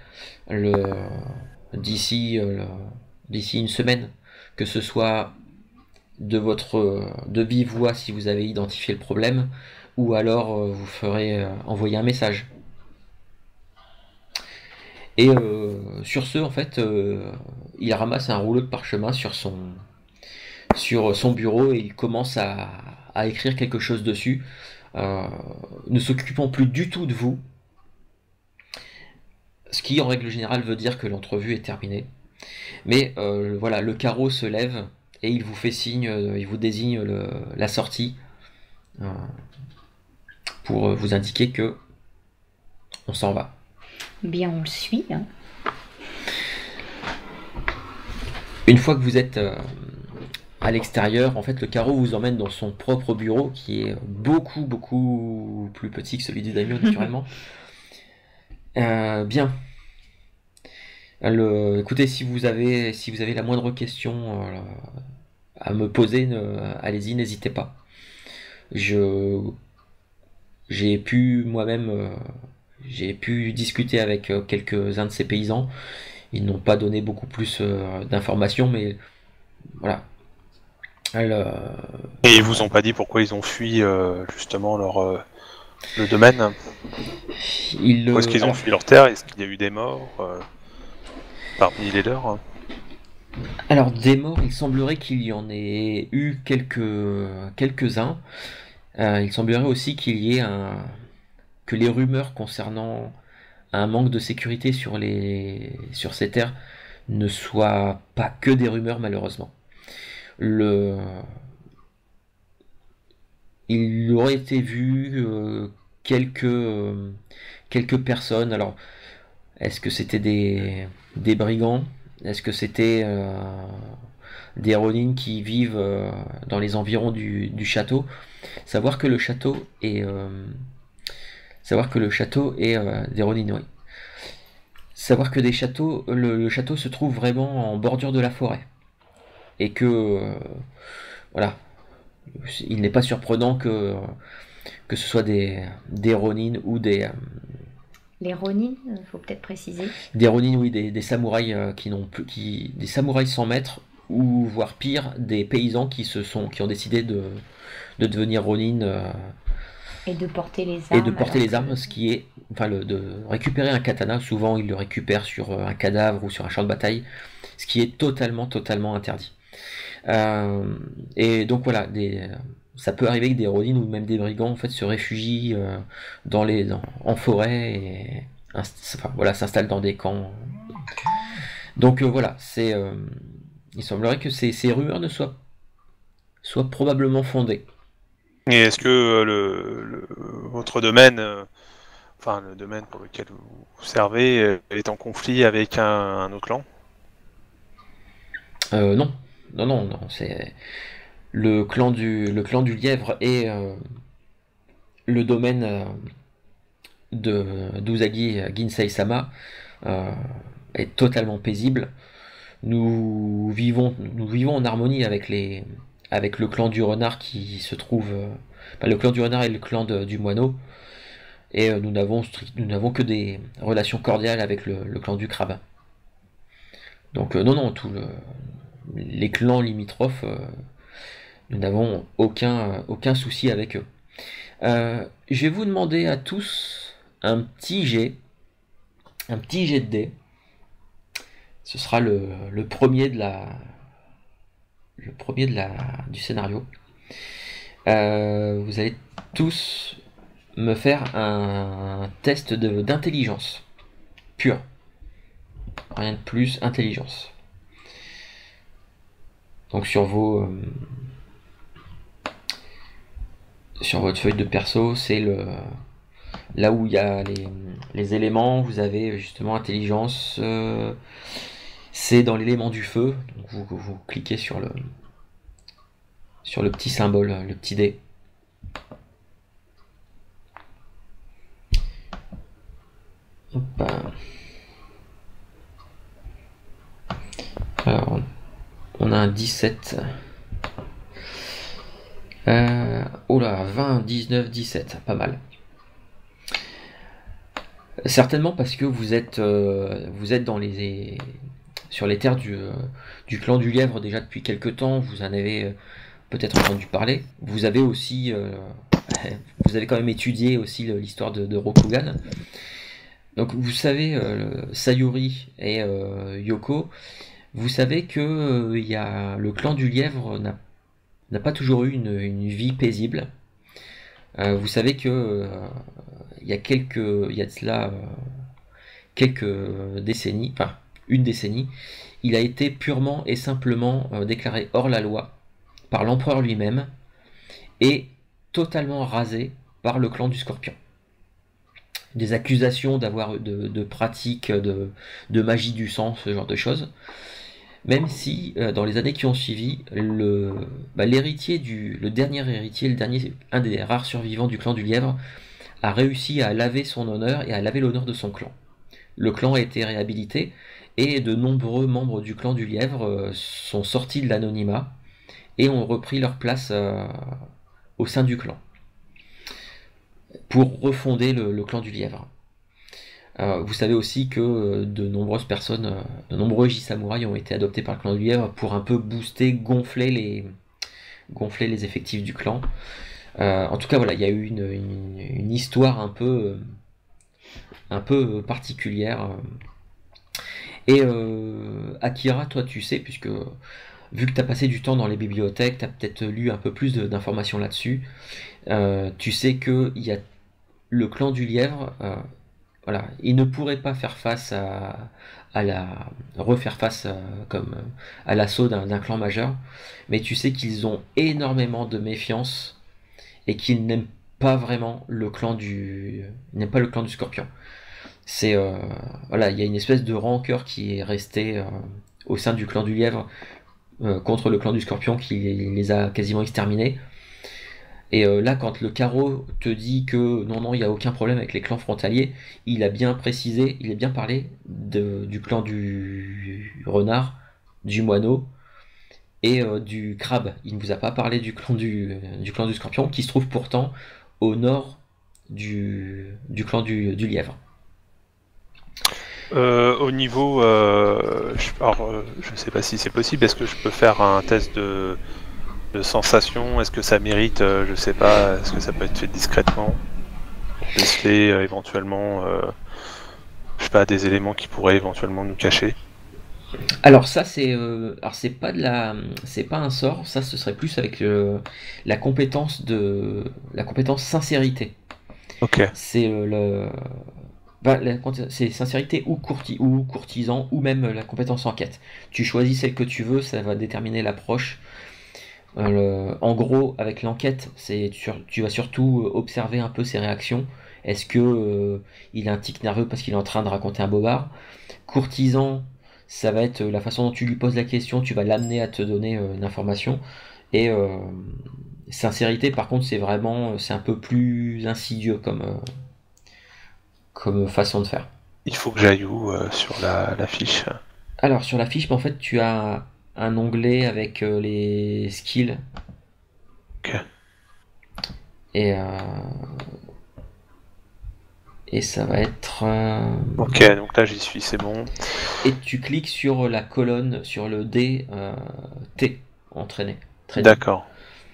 d'ici une semaine, que ce soit de vive voix si vous avez identifié le problème, ou alors vous ferez envoyer un message. Et sur ce, en fait, il ramasse un rouleau de parchemin sur son bureau et il commence à écrire quelque chose dessus, ne s'occupant plus du tout de vous, ce qui en règle générale veut dire que l'entrevue est terminée. Mais voilà, le carreau se lève et il vous fait signe, il vous désigne la sortie pour vous indiquer que on s'en va. Bien, on le suit. Hein. Une fois que vous êtes à l'extérieur, en fait, le carreau vous emmène dans son propre bureau qui est beaucoup, beaucoup plus petit que celui du daimyo, naturellement. Bien. Écoutez, si vous avez la moindre question à me poser, allez-y, n'hésitez pas. J'ai pu moi-même discuter avec quelques-uns de ces paysans. Ils n'ont pas donné beaucoup plus d'informations, mais voilà. Et ils vous ont pas dit pourquoi ils ont fui justement Le domaine, Ils, où est-ce qu'ils ont fui leur terre? Est-ce qu'il y a eu des morts parmi les leurs? Alors, des morts, il semblerait qu'il y en ait eu quelques-uns. Il semblerait aussi qu'il y ait que les rumeurs concernant un manque de sécurité sur ces terres ne soient pas que des rumeurs, malheureusement. Il aurait été vu quelques personnes. Alors, est-ce que c'était des brigands? Est-ce que c'était des Ronin qui vivent dans les environs du château? Savoir que le château est des Ronin, oui. Savoir que le château se trouve vraiment en bordure de la forêt et que voilà, il n'est pas surprenant que ce soit des Ronin ou Les Ronin, faut peut-être préciser. des Ronin, oui, des samouraïs des samouraïs sans maître, ou voire pire, des paysans qui ont décidé de devenir Ronin Et de porter les armes. et de porter les armes, ce qui est, enfin, de récupérer un katana. Souvent, ils le récupèrent sur un cadavre ou sur un champ de bataille, ce qui est totalement interdit. Et donc voilà, ça peut arriver que des Ronin ou même des brigands en fait se réfugient en forêt et s'installent dans des camps. Donc voilà, il semblerait que ces rumeurs ne soient probablement fondées. Et est-ce que votre domaine, le domaine pour lequel vous servez, est en conflit avec un autre clan? Non, c'est le clan du lièvre et le domaine d'Uzagi Ginsei-sama est totalement paisible. Nous vivons en harmonie avec le clan du renard qui se trouve, le clan du renard et le clan du moineau, et nous n'avons que des relations cordiales avec le clan du crabe. Donc non, les clans limitrophes, nous n'avons aucun souci avec eux. Je vais vous demander à tous un petit jet de dés. Ce sera le premier du scénario. Vous allez tous me faire un test d'intelligence pure. Rien de plus, intelligence. Donc sur votre feuille de perso, c'est là où il y a les éléments. Vous avez justement intelligence. C'est dans l'élément du feu. Donc vous cliquez sur le petit symbole, le petit dé. Hop. Alors, on a un 17. 20, 19, 17, pas mal. Certainement parce que vous êtes sur les terres du clan du lièvre déjà depuis quelque temps. Vous en avez peut-être entendu parler. Vous avez aussi vous avez quand même étudié aussi l'histoire de Rokugan. Donc vous savez, Sayuri et Yoko, vous savez que le clan du lièvre n'a pas toujours eu une vie paisible. Vous savez que il y a de cela quelques décennies, enfin une décennie, il a été purement et simplement déclaré hors la loi par l'empereur lui-même et totalement rasé par le clan du Scorpion. Des accusations d'avoir de pratiques de magie du sang, ce genre de choses. Même si dans les années qui ont suivi, l'héritier un des rares survivants du clan du lièvre, a réussi à laver son honneur et à laver l'honneur de son clan. Le clan a été réhabilité et de nombreux membres du clan du lièvre sont sortis de l'anonymat et ont repris leur place au sein du clan pour refonder le clan du lièvre. Vous savez aussi que de nombreuses personnes, de nombreux J-samouraïs ont été adoptés par le clan du lièvre pour un peu gonfler les effectifs du clan. En tout cas, voilà, il y a eu une histoire un peu particulière. Et Akira, toi, tu sais, puisque vu que tu as passé du temps dans les bibliothèques, tu as peut-être lu un peu plus d'informations là-dessus. Tu sais qu'il y a le clan du lièvre. Voilà, il ne pourrait pas faire face refaire face comme à l'assaut d'un clan majeur, mais tu sais qu'ils ont énormément de méfiance et qu'ils n'aiment pas vraiment ils n'aiment pas le clan du Scorpion. C'est voilà, il y a une espèce de rancœur qui est restée au sein du clan du lièvre contre le clan du Scorpion qui les a quasiment exterminés. Et là, quand le carreau te dit que non, il n'y a aucun problème avec les clans frontaliers, il a bien précisé, il a bien parlé du clan du renard, du moineau et du crabe. Il ne vous a pas parlé du clan du clan du scorpion, qui se trouve pourtant au nord du clan du lièvre. Au niveau, je ne sais pas si c'est possible. Est-ce que je peux faire un test de sensation? Est-ce que ça mérite, je sais pas, est-ce que ça peut être fait discrètement pour déceler éventuellement, je sais pas, des éléments qui pourraient éventuellement nous cacher? Alors ça c'est pas c'est pas un sort, ça ce serait plus avec la compétence sincérité. Ok. C'est c'est sincérité ou courtisan ou même la compétence enquête. Tu choisis celle que tu veux, ça va déterminer l'approche. En gros, avec l'enquête, tu vas surtout observer un peu ses réactions. Est-ce que il a un tic nerveux parce qu'il est en train de raconter un bobard? Courtisan, ça va être la façon dont tu lui poses la question, tu vas l'amener à te donner une information. Et sincérité, par contre, c'est un peu plus insidieux comme façon de faire. Il faut que j'aille où sur la fiche? Alors sur la fiche, en fait, tu as un onglet avec les skills. Ok. Et ça va être... Ok, donc là j'y suis, c'est bon. Et tu cliques sur la colonne, sur le D, T, entraîner. D'accord.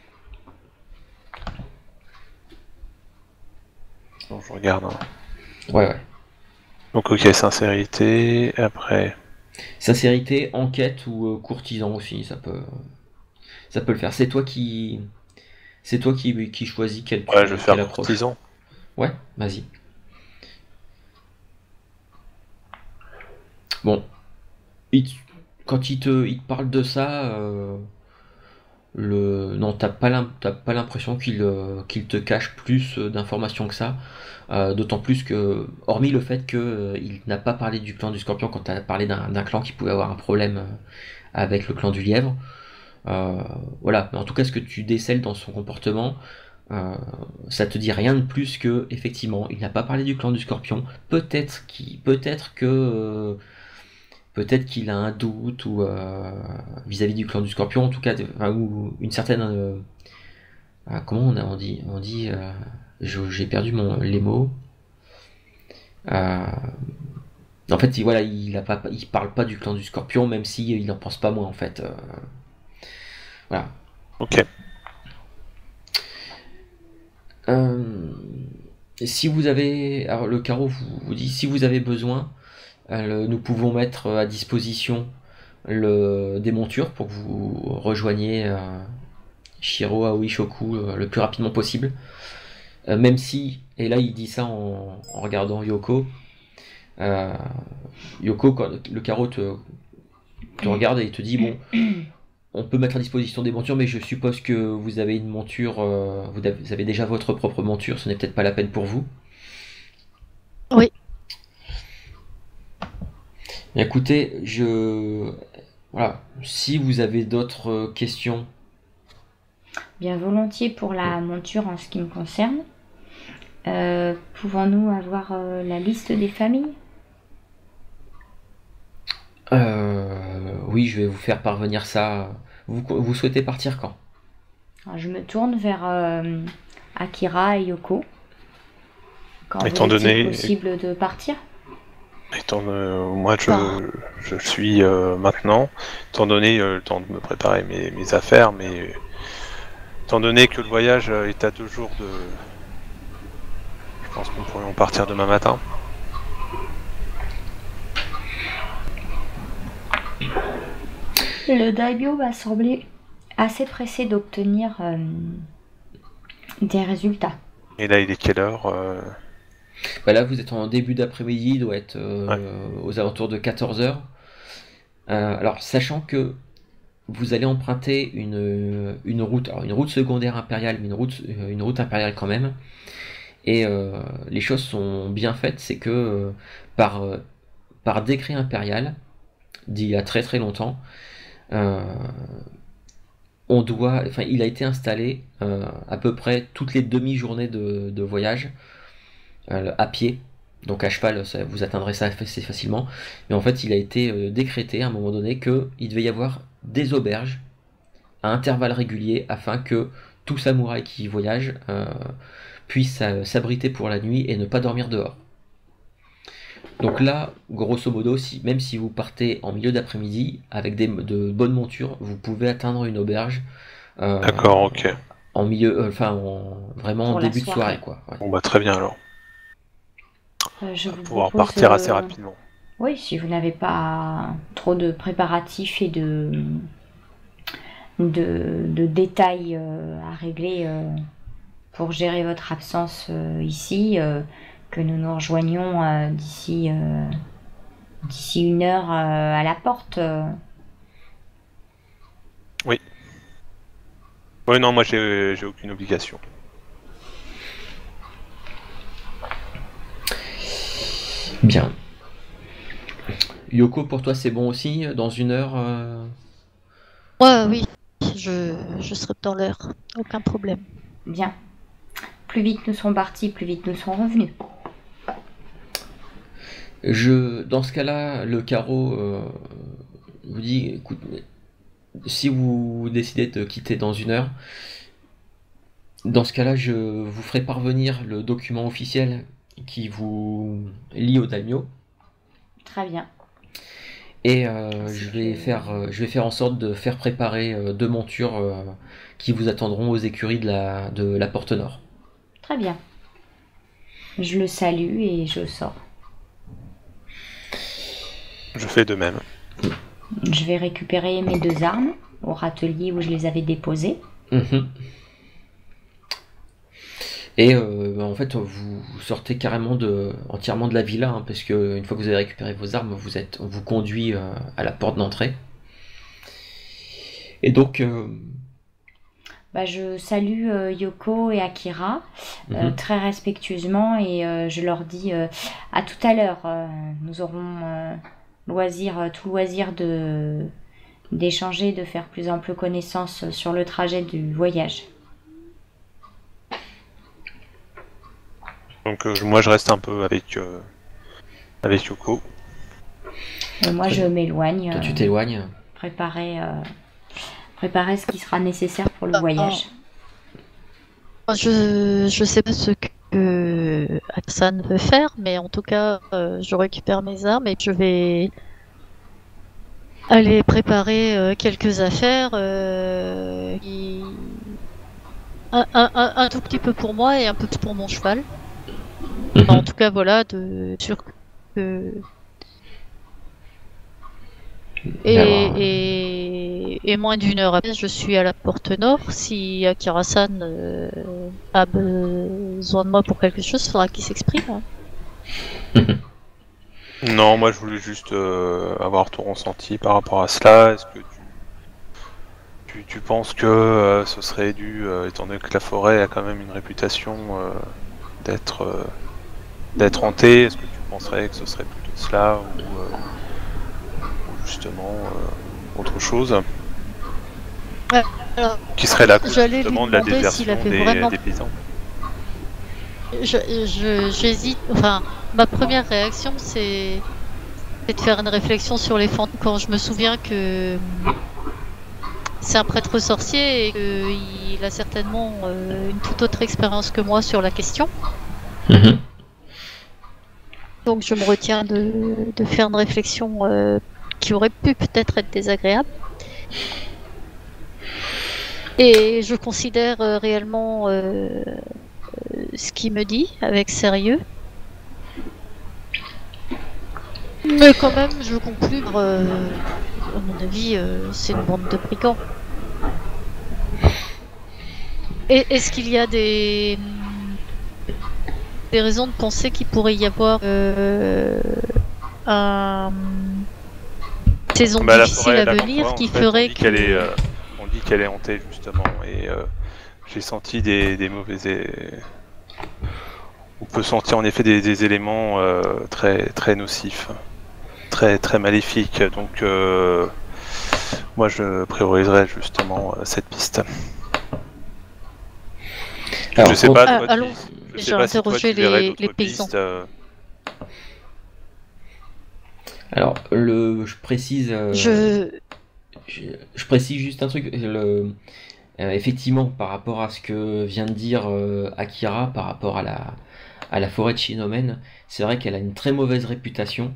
Donc je regarde. Hein. Ouais. Donc ok, sincérité, après... Sincérité, enquête ou courtisan aussi, ça peut le faire. C'est toi qui choisis quelle approche. Ouais, je vais faire courtisan. Ouais, vas-y. Bon, quand il te parle de ça, non, t'as pas l'impression qu'il te cache plus d'informations que ça. D'autant plus que, hormis le fait qu'il n'a pas parlé du clan du Scorpion quand tu as parlé d'un clan qui pouvait avoir un problème avec le clan du Lièvre. Voilà, mais en tout cas, ce que tu décèles dans son comportement, ça te dit rien de plus que, effectivement, il n'a pas parlé du clan du Scorpion. Peut-être qu'il a un doute ou vis-à-vis du clan du Scorpion, en tout cas, ou une certaine... comment on dit j'ai perdu les mots. En fait, il parle pas du clan du Scorpion, même si il n'en pense pas moins en fait. Voilà. Ok. Si vous avez, alors le carreau vous dit, si vous avez besoin, nous pouvons mettre à disposition des montures pour que vous rejoigniez Shiro Aoi Shoku le plus rapidement possible. Même si, et là il dit ça en regardant Yoko, Yoko, quand le carreau te regarde et il te dit, bon, on peut mettre à disposition des montures, mais je suppose que vous avez une monture, vous avez déjà votre propre monture, ce n'est peut-être pas la peine pour vous. Oui. Écoutez, voilà, si vous avez d'autres questions. Bien volontiers pour la monture en ce qui me concerne. Pouvons-nous avoir la liste des familles? Oui, je vais vous faire parvenir ça. Vous souhaitez partir quand? Alors, je me tourne vers Akira et Yoko. Quand est-il possible de partir? Moi je suis maintenant, étant donné le temps de me préparer mes affaires, mais Étant donné que le voyage est à 2 jours de... Je pense qu'on pourrait en partir demain matin. Le daimyo m'a semblé assez pressé d'obtenir des résultats. Et là, il est quelle heure Bah là, vous êtes en début d'après-midi, il doit être aux alentours de 14h. Alors, sachant que vous allez emprunter une route, alors une route secondaire impériale, mais une route impériale quand même. Et les choses sont bien faites, c'est que par décret impérial, d'il y a très très longtemps, il a été installé à peu près toutes les demi-journées de voyage à pied. Donc à cheval, vous atteindrez ça assez facilement. Mais en fait, il a été décrété à un moment donné qu'il devait y avoir des auberges à intervalles réguliers afin que tout samouraï qui voyage puisse s'abriter pour la nuit et ne pas dormir dehors. Donc là, grosso modo, même si vous partez en milieu d'après-midi avec de bonnes montures, vous pouvez atteindre une auberge. D'accord, ok. En milieu, vraiment en début de soirée, quoi. Ouais. Bon bah très bien alors. Je On va vous pouvoir propose, partir assez rapidement. Oui, si vous n'avez pas trop de préparatifs et de détails à régler pour gérer votre absence ici, que nous nous rejoignions d'ici 1 heure à la porte. Oui. Oui, non, moi j'ai aucune obligation. Bien. Yoko, pour toi c'est bon aussi, dans 1 heure Ouais, oui, je serai dans l'heure, aucun problème. Bien. Plus vite nous sommes partis, plus vite nous sommes revenus. Dans ce cas-là, le carreau vous dit, écoute, si vous décidez de quitter dans 1 heure, dans ce cas-là, je vous ferai parvenir le document officiel qui vous lie au daimyo. Très bien. Et je vais faire en sorte de faire préparer 2 montures qui vous attendront aux écuries de la porte nord. Très bien. Je le salue et je sors. Je fais de même. Je vais récupérer mes 2 armes au râtelier où je les avais déposées. Mhm. Et en fait, vous sortez carrément entièrement de la villa, hein, parce que une fois que vous avez récupéré vos armes, on vous conduit à la porte d'entrée. Et donc, je salue Yoko et Akira très respectueusement et je leur dis à tout à l'heure. Nous aurons tout loisir d'échanger, de faire plus ample connaissance sur le trajet du voyage. Donc moi je reste un peu avec Yoko. Moi je m'éloigne. toi tu t'éloignes. Préparer ce qui sera nécessaire pour le voyage. Je sais pas ce que Hassan veut faire, mais en tout cas, je récupère mes armes et je vais aller préparer quelques affaires, un tout petit peu pour moi et un peu pour mon cheval. En tout cas, voilà, sûr que... Et moins d'1 heure après, je suis à la porte nord. Si Akira-san a besoin de moi pour quelque chose, il faudra qu'il s'exprime. Non, moi je voulais juste avoir ton ressenti par rapport à cela. Est-ce que tu penses que ce serait dû, étant donné que la forêt a quand même une réputation d'être hantée, est-ce que tu penserais que ce serait plutôt cela ou justement autre chose Alors, qui serait la cause j'allais justement lui de la demander désertion s'il avait vraiment... des paysans? J'hésite, enfin, ma première réaction c'est de faire une réflexion sur les fantômes quand je me souviens que c'est un prêtre sorcier et qu'il a certainement une toute autre expérience que moi sur la question. Donc je me retiens de faire une réflexion qui aurait pu peut-être être désagréable. Et je considère réellement ce qu'il me dit avec sérieux. Mais quand même, je veux conclure, à mon avis, c'est une bande de brigands. Et est-ce qu'il y a des raisons de penser qu'il pourrait y avoir un saison difficile à venir qui ferait que... on dit qu'elle est hantée justement, et j'ai senti des mauvais... On peut sentir en effet des éléments très nocifs, très maléfiques, donc moi je prioriserais justement cette piste. Alors, je sais pas, toi, allons, j'ai interrogé les paysans. Alors, je précise... Je précise juste un truc. Effectivement, par rapport à ce que vient de dire Akira, par rapport à la forêt de Shinomen, c'est vrai qu'elle a une très mauvaise réputation.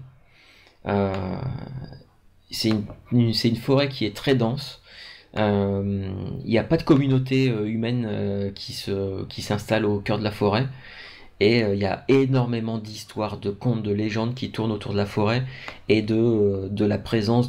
C'est une forêt qui est très dense. Il n'y a pas de communauté humaine qui s'installe au cœur de la forêt. Et il y a énormément d'histoires, de contes, de légendes qui tournent autour de la forêt et de la présence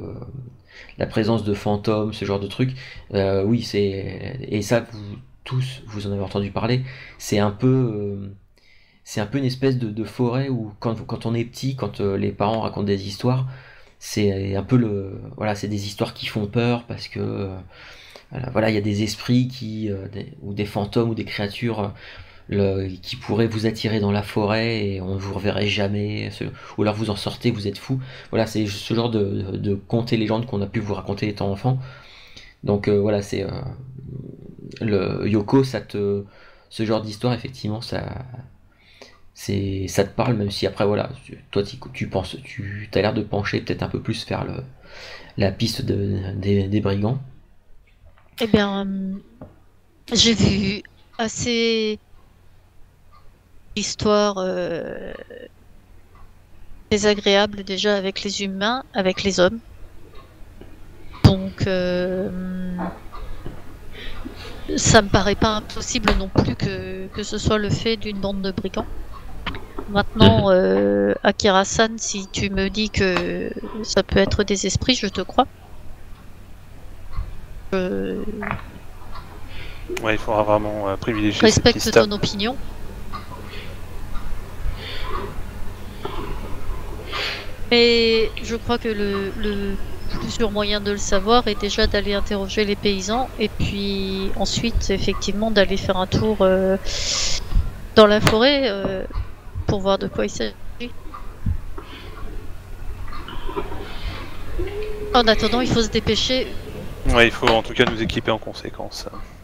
de fantômes, ce genre de trucs. Oui, et ça, vous en avez entendu parler. C'est un peu une espèce de forêt où quand on est petit, quand les parents racontent des histoires, c'est un peu c'est des histoires qui font peur parce que voilà, il y a des esprits ou des fantômes ou des créatures qui pourraient vous attirer dans la forêt et on ne vous reverrait jamais, ou alors vous en sortez, vous êtes fou. Voilà, c'est ce genre de contes et légendes qu'on a pu vous raconter étant enfant. Donc voilà, c'est le Yoko, ce genre d'histoire, effectivement, ça te parle, même si après voilà, toi tu as l'air de pencher peut-être un peu plus vers la piste des brigands. Eh bien, j'ai vu assez d'histoires désagréables déjà avec les humains, avec les hommes. Donc ça me paraît pas impossible non plus que ce soit le fait d'une bande de brigands. Maintenant, Akira-san, si tu me dis que ça peut être des esprits, je te crois. Ouais, il faudra vraiment privilégier respecte cette piste. ton opinion. Mais je crois que le plus sûr moyen de le savoir est déjà d'aller interroger les paysans et puis ensuite effectivement d'aller faire un tour dans la forêt pour voir de quoi il s'agit. En attendant, il faut se dépêcher. Ouais, il faut en tout cas nous équiper en conséquence.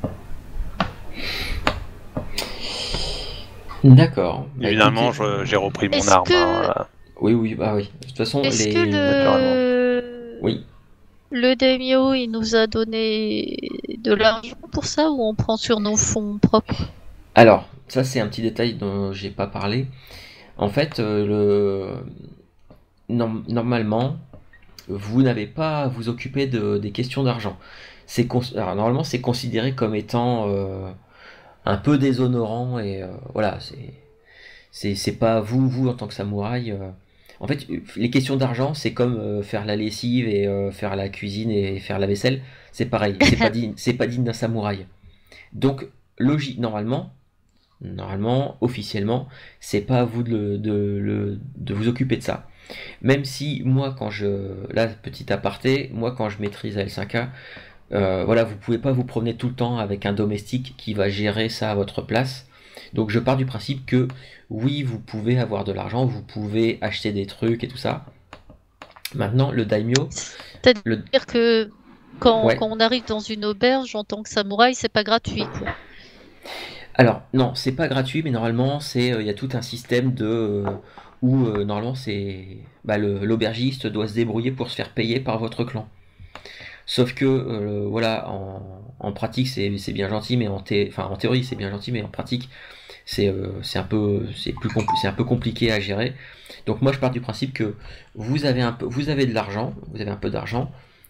D'accord. Évidemment, j'ai repris mon arme. Oui, bah oui. De toute façon, est-ce que oui. Le daimyo, il nous a donné de l'argent pour ça ou on prend sur nos fonds propres? Alors, ça c'est un petit détail dont j'ai pas parlé. En fait, normalement, vous n'avez pas à vous occuper des questions d'argent. Alors, normalement, c'est considéré comme étant un peu déshonorant et voilà, c'est pas vous en tant que samouraï. En fait, les questions d'argent, c'est comme faire la lessive et faire la cuisine et faire la vaisselle. C'est pareil, c'est pas digne d'un samouraï. Donc, normalement, officiellement, c'est pas à vous de vous occuper de ça. Même si moi, là, petit aparté, moi quand je maîtrise L5A, voilà, vous pouvez pas vous promener tout le temps avec un domestique qui va gérer ça à votre place. Donc je pars du principe que oui, vous pouvez avoir de l'argent, vous pouvez acheter des trucs et tout ça. Maintenant, le daimyo... C'est-à-dire que quand on arrive dans une auberge en tant que samouraï, c'est pas gratuit, quoi. Alors, non, c'est pas gratuit, mais normalement, il y a tout un système où normalement, l'aubergiste doit se débrouiller pour se faire payer par votre clan. Sauf que, voilà, en pratique, c'est bien gentil, mais en théorie, c'est bien gentil, mais en pratique, c'est un peu compliqué à gérer. Donc moi, je pars du principe que vous avez un peu d'argent,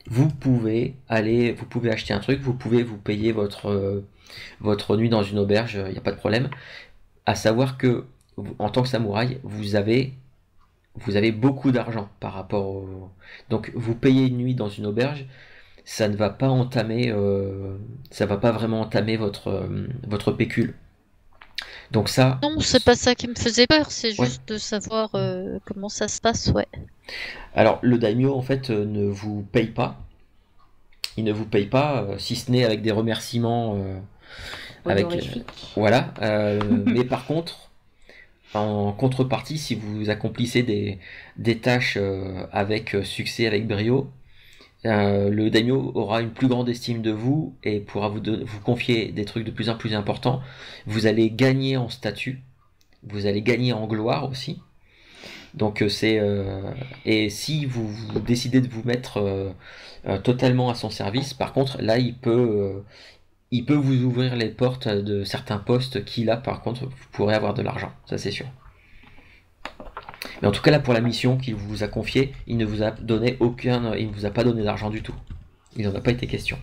vous pouvez acheter un truc, vous pouvez vous payer votre nuit dans une auberge, il n'y a pas de problème. À savoir que, en tant que samouraï, vous avez beaucoup d'argent par rapport au... Donc, vous payez une nuit dans une auberge, ça ne va pas vraiment entamer votre pécule. Donc ça... Non, c'est pas ça qui me faisait peur, c'est Ouais. juste de savoir comment ça se passe, ouais. Alors, le daimyo, en fait, ne vous paye pas. Il ne vous paye pas, si ce n'est avec des remerciements... Honorifique. Voilà. Mais par contre, en contrepartie, si vous accomplissez des tâches avec succès, avec brio, le daimyo aura une plus grande estime de vous et pourra vous confier des trucs de plus en plus importants. Vous allez gagner en statut, vous allez gagner en gloire aussi. Donc et si vous décidez de vous mettre totalement à son service, par contre là il peut vous ouvrir les portes de certains postes qui là par contre vous pourrez avoir de l'argent, ça c'est sûr. Mais en tout cas là pour la mission qu'il vous a confiée, il ne vous a pas donné d'argent du tout. Il n'en a pas été question.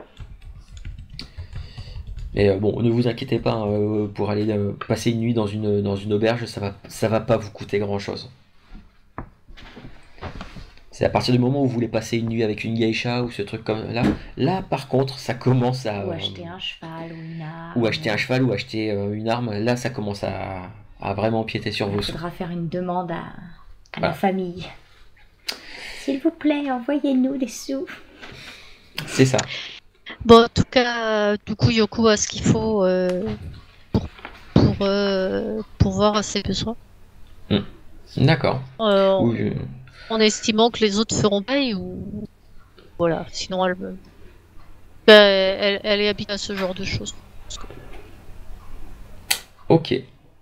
Mais bon, ne vous inquiétez pas, hein, pour aller passer une nuit dans une auberge, ça va pas vous coûter grand chose. C'est à partir du moment où vous voulez passer une nuit avec une geisha ou ce truc comme là par contre ça commence à... Ou acheter un cheval ou une arme. Ou acheter un cheval ou acheter une arme, là ça commence à vraiment empiéter sur vos Il sous. faudra faire une demande à Voilà. la famille. S'il vous plaît, envoyez-nous des sous. C'est ça. Bon, en tout cas, du coup, Yoko a ce qu'il faut pour voir à ses besoins. D'accord. Oui, En estimant que les autres feront pareil ou... Voilà, sinon elle est habituée à ce genre de choses. ok.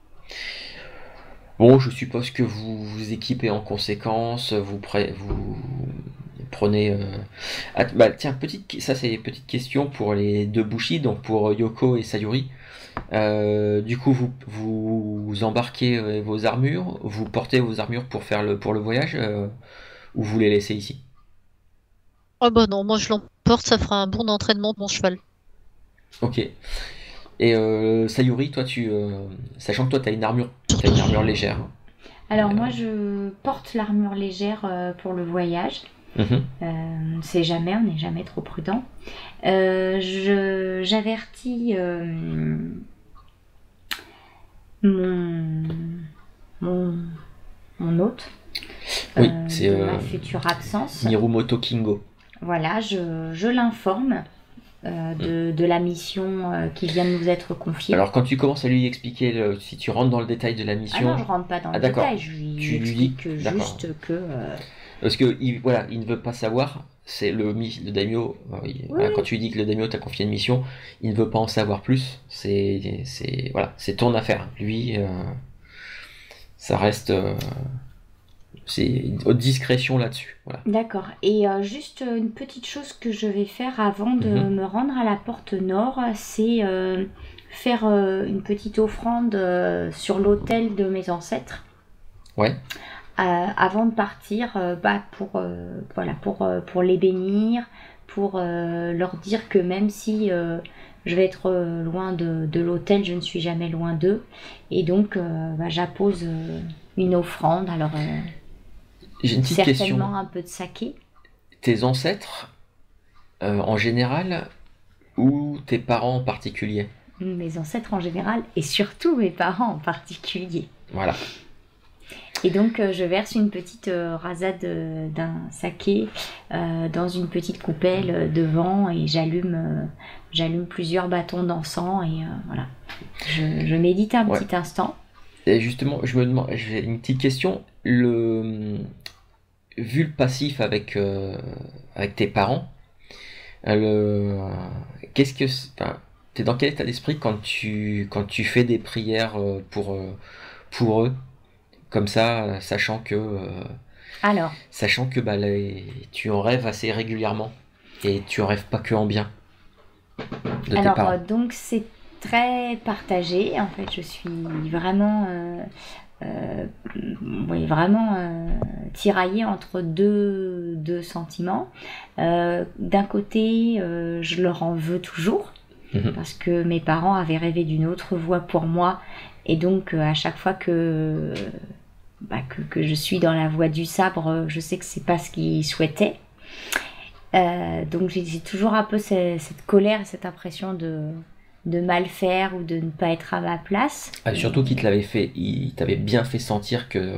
Bon, je suppose que vous vous équipez en conséquence, vous prenez... tiens, ça c'est une petite question pour les deux Bushi, donc pour Yoko et Sayuri. Du coup, vous embarquez vos armures, vous portez vos armures pour le voyage, ou vous les laissez ici? Oh bah non, moi je l'emporte, ça fera un bon entraînement de mon cheval. Ok. Et Sayuri, toi, sachant que toi, t'as une armure légère. Alors moi, je porte l'armure légère pour le voyage. Mhm. On ne sait jamais, on n'est jamais trop prudent. J'avertis mon hôte Oui, c'est de ma future absence. Mirumoto Kingo. Voilà, je l'informe de la mission qui vient de nous être confiée. Alors, quand tu commences à lui expliquer, si tu rentres dans le détail de la mission... Ah non, je rentre pas dans le d'accord. détail, je lui Tu lui dis, explique d'accord. juste que... Parce que il ne veut pas savoir, c'est le daimyo, voilà, quand tu lui dis que le daimyo t'a confié une mission, il ne veut pas en savoir plus, c'est ton affaire. Lui, ça reste... c'est haute discrétion là-dessus. Voilà. D'accord. Et juste une petite chose que je vais faire avant de me rendre à la porte nord, c'est faire une petite offrande sur l'autel de mes ancêtres. Ouais. Avant de partir, pour les bénir, pour leur dire que même si je vais être loin de l'autel, je ne suis jamais loin d'eux. Et donc, j'appose une offrande. Alors, j'ai une petite certainement question. un peu de saké. Tes ancêtres, en général, ou tes parents en particulier? Mes ancêtres en général, et surtout mes parents en particulier. Voilà. Et donc, je verse une petite rasade d'un saké dans une petite coupelle devant et j'allume plusieurs bâtons d'encens et voilà. Je médite un petit instant. Et justement, j'ai une petite question. Vu le passif avec tes parents, t'es dans quel état d'esprit quand tu fais des prières pour eux? Comme ça, sachant que tu en rêves assez régulièrement et tu en rêves pas que en bien de tes parents. Donc c'est très partagé. En fait, je suis vraiment oui, vraiment tiraillée entre deux sentiments. D'un côté, je leur en veux toujours, parce que mes parents avaient rêvé d'une autre voie pour moi, et donc à chaque fois que je suis dans la voie du sabre, je sais que c'est pas ce qu'ils souhaitaient. Donc j'ai toujours un peu cette colère et cette impression de mal faire ou de ne pas être à ma place. Surtout qu'il t'avait bien fait sentir que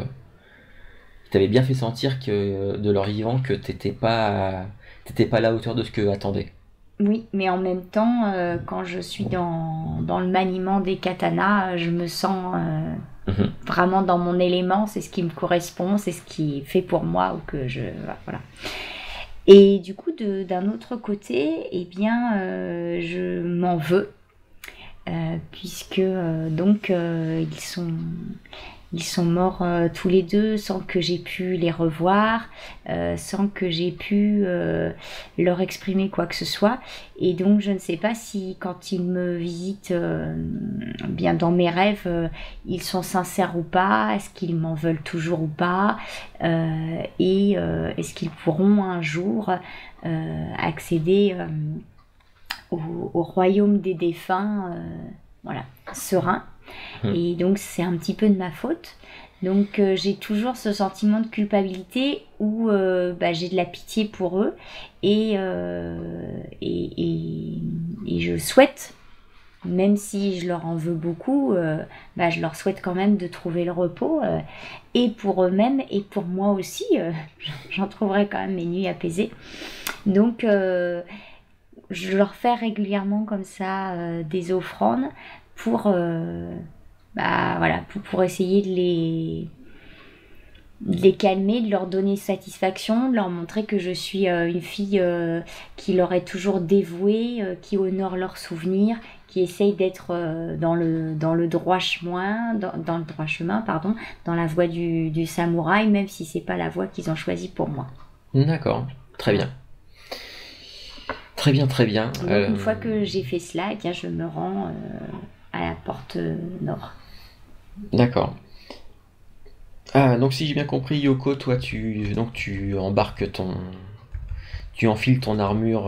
de leur vivant que t'étais pas à la hauteur de ce qu'eux attendaient. Oui, mais en même temps, quand je suis dans le maniement des katanas, je me sens vraiment dans mon élément, c'est ce qui me correspond, c'est ce qui est fait pour moi, ou que voilà. Et du coup, d'un autre côté, eh bien, je m'en veux, puisque ils sont morts tous les deux sans que j'ai pu les revoir, sans que j'ai pu leur exprimer quoi que ce soit. Et donc je ne sais pas si quand ils me visitent bien dans mes rêves, ils sont sincères ou pas, est-ce qu'ils m'en veulent toujours ou pas, et est-ce qu'ils pourront un jour accéder au royaume des défunts, voilà, serein. Et donc c'est un petit peu de ma faute. Donc j'ai toujours ce sentiment de culpabilité où j'ai de la pitié pour eux, et je souhaite, même si je leur en veux beaucoup, je leur souhaite quand même de trouver le repos, et pour eux-mêmes et pour moi aussi, j'en trouverai quand même mes nuits apaisées. Donc je leur fais régulièrement comme ça des offrandes pour essayer de les calmer, de leur donner satisfaction, de leur montrer que je suis une fille qui leur est toujours dévouée, qui honore leurs souvenirs, qui essaye d'être dans le droit chemin, dans la voie du samouraï, même si c'est pas la voie qu'ils ont choisie pour moi. D'accord, très bien. Très bien, très bien. Donc, une fois que j'ai fait cela, eh bien, je me rends à la porte nord. D'accord. Donc si j'ai bien compris, Yoko, toi tu embarques tu enfiles ton armure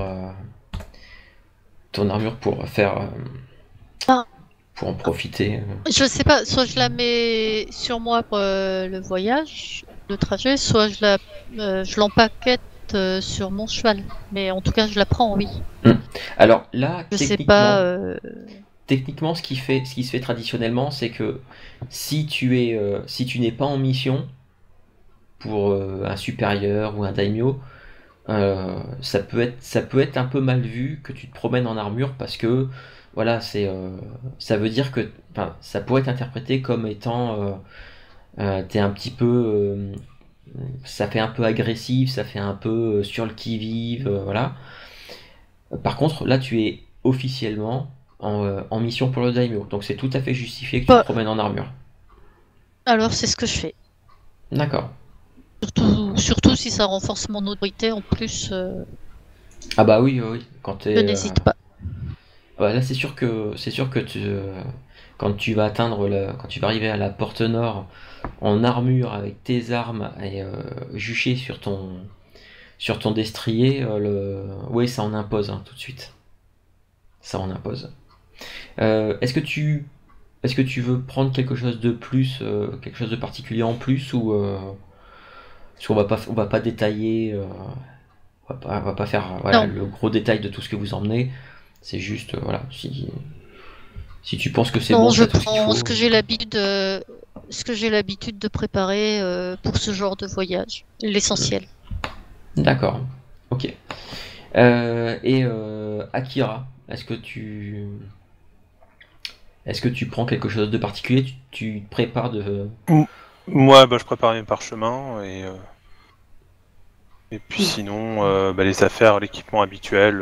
pour faire pour en profiter. Je sais pas, soit je la mets sur moi pour le voyage, le trajet, soit je l'empaquette sur mon cheval. Mais en tout cas, je la prends, oui. Alors là, je sais pas. Techniquement, ce qui se fait traditionnellement, c'est que si tu n'es pas en mission pour un supérieur ou un daimyo, ça peut être un peu mal vu que tu te promènes en armure, parce que voilà, ça veut dire que ça pourrait être interprété comme étant t'es un petit peu ça fait un peu agressif, ça fait un peu sur le qui-vive, voilà. Par contre, là, tu es officiellement en mission pour le daimyo, donc c'est tout à fait justifié que tu te promènes en armure. Alors c'est ce que je fais. D'accord. Surtout si ça renforce mon autorité en plus. Ah bah oui. Quand je n'hésite pas. Là c'est sûr que quand tu vas arriver à la porte nord en armure avec tes armes et juché sur ton destrier, oui, ça en impose tout de suite. Ça en impose. Est-ce que tu veux prendre quelque chose de plus, quelque chose de particulier en plus, ou parce qu'on va pas détailler, on va pas faire le gros détail de tout ce que vous emmenez. C'est juste si tu penses que c'est bon, je prends ce que j'ai l'habitude de préparer pour ce genre de voyage, l'essentiel. D'accord, ok. Et Akira, est-ce que tu prends quelque chose de particulier? Tu te prépares de... Moi, je prépare mes parchemins et puis sinon, les affaires, l'équipement habituel.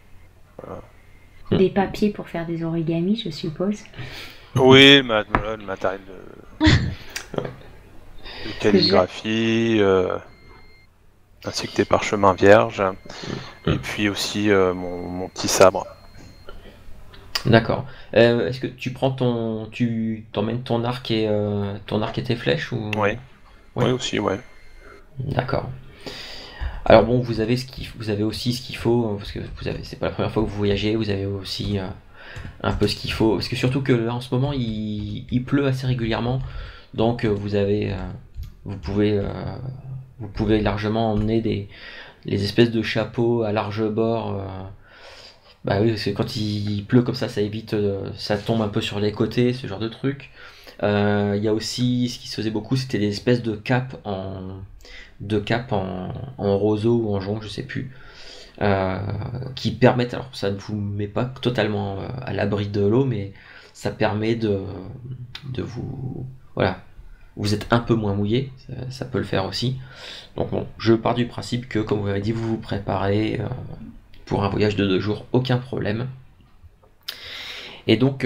Des papiers pour faire des origamis, je suppose. Oui, le matériel de calligraphie, ainsi que des parchemins vierges, et puis aussi mon petit sabre. D'accord. Est-ce que tu prends tu t'emmènes ton arc et tes flèches ou? Ouais. Ouais. Ouais, aussi, ouais. D'accord. Alors bon, vous avez aussi ce qu'il faut parce que c'est pas la première fois que vous voyagez. Vous avez aussi un peu ce qu'il faut parce que surtout que là en ce moment il pleut assez régulièrement, donc vous pouvez vous pouvez largement emmener les espèces de chapeaux à large bord. Bah oui, parce que quand il pleut comme ça évite, ça tombe un peu sur les côtés, ce genre de truc. Il y a aussi, ce qui se faisait beaucoup, c'était des espèces de capes en roseau ou en jonc, je sais plus, euh, qui permettent, alors ça ne vous met pas totalement à l'abri de l'eau, mais ça permet de vous, voilà, vous êtes un peu moins mouillé, ça peut le faire aussi. Donc bon, je pars du principe que, comme vous avez dit, vous vous préparez pour un voyage de 2 jours, aucun problème. Et donc,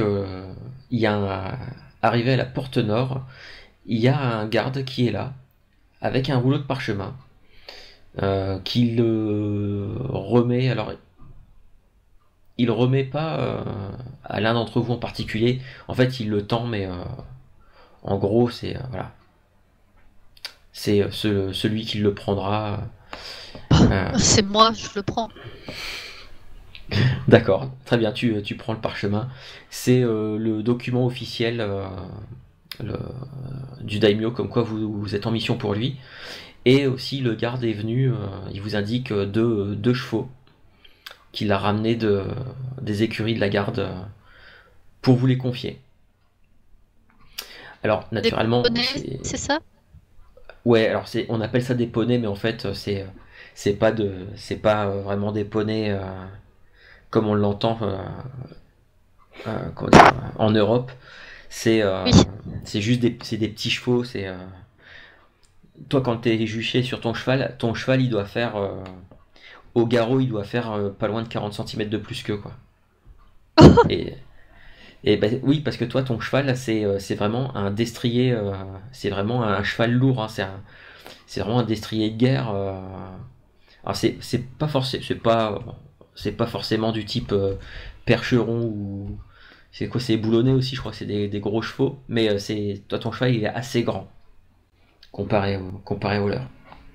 arrivé à la porte nord, il y a un garde qui est là, avec un rouleau de parchemin, qui le remet. Alors, il remet pas à l'un d'entre vous en particulier. En fait, il le tend, mais en gros, c'est voilà, c'est celui qui le prendra. C'est moi, je le prends. D'accord, très bien, tu prends le parchemin. C'est le document officiel le- du daimyo, comme quoi vous êtes en mission pour lui. Et aussi, le garde est venu, il vous indique deux chevaux qu'il a ramenés des écuries de la garde pour vous les confier. Alors, Des naturellement, poneys, c'est ça? ouais, alors on appelle ça des poneys, mais en fait, c'est pas vraiment des poneys comme on l'entend comment dire, en Europe. C'est Oui. c'est juste c'est des petits chevaux. Toi, quand t'es juché sur ton cheval, il doit faire au garrot, il doit faire pas loin de 40 centimètres de plus que quoi. Et, et ben, oui, parce que toi, ton cheval, là, c'est vraiment un destrier, c'est vraiment un cheval lourd, hein, c'est vraiment un destrier de guerre. Alors c'est pas forcément du type percheron ou c'est quoi, c'est boulonné aussi, je crois que c'est des gros chevaux, mais toi, ton cheval, il est assez grand comparé au leur.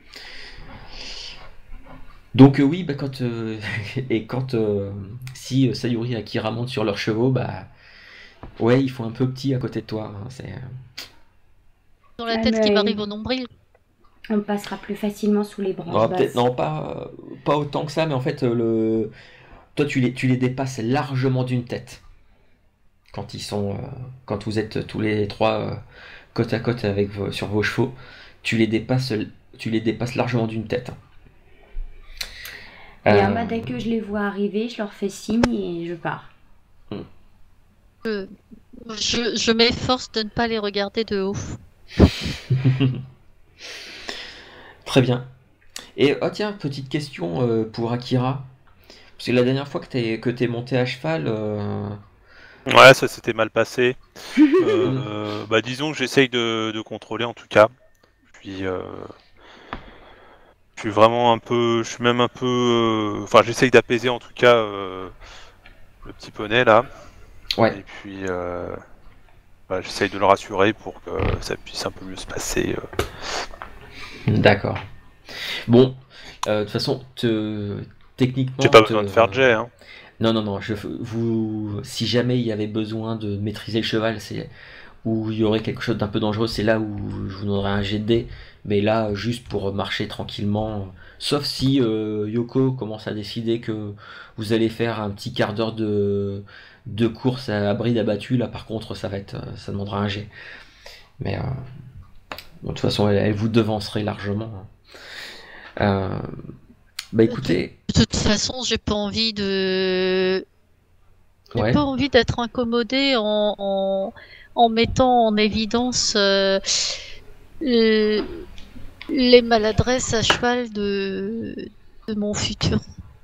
Donc oui, bah, quand si Sayuri et Akira montent sur leurs chevaux, bah ouais, ils font un peu petit à côté de toi, hein, Dans la Ah, tête qui mais m'arrive au nombril. on passera plus facilement sous les branches peut-être basses. non, pas autant que ça, mais en fait toi tu les dépasses largement d'une tête quand quand vous êtes tous les trois côte à côte sur vos chevaux, tu les dépasses tu les dépasses largement d'une tête. Bien, Euh, bah, dès que je les vois arriver, je leur fais signe et je pars. Je, je m'efforce de ne pas les regarder de haut. Très bien. Et oh tiens, petite question pour Akira. Parce que la dernière fois que t'es monté à cheval, Ouais, ça s'était mal passé. Bah, disons que j'essaye de contrôler en tout cas. Puis, je suis vraiment un peu, je suis même un peu, enfin, j'essaye d'apaiser en tout cas le petit poney là. ouais, Et puis, bah, j'essaye de le rassurer pour que ça puisse un peu mieux se passer. d'accord. Bon, de toute façon, techniquement, J'ai pas besoin de faire de jet, hein. non, non, non. Si jamais il y avait besoin de maîtriser le cheval, où il y aurait quelque chose d'un peu dangereux, c'est là où je vous donnerais un jet de dés. Mais là, juste pour marcher tranquillement, sauf si Yoko commence à décider que vous allez faire un petit quart d'heure de course à bride abattue, là par contre, ça demandera un jet. Mais bon, de toute façon, elle vous devancerait largement, hein. Bah écoutez, De toute façon, j'ai pas envie de. J'ai ouais, pas envie d'être incommodée en mettant en évidence euh, les maladresses à cheval de mon futur.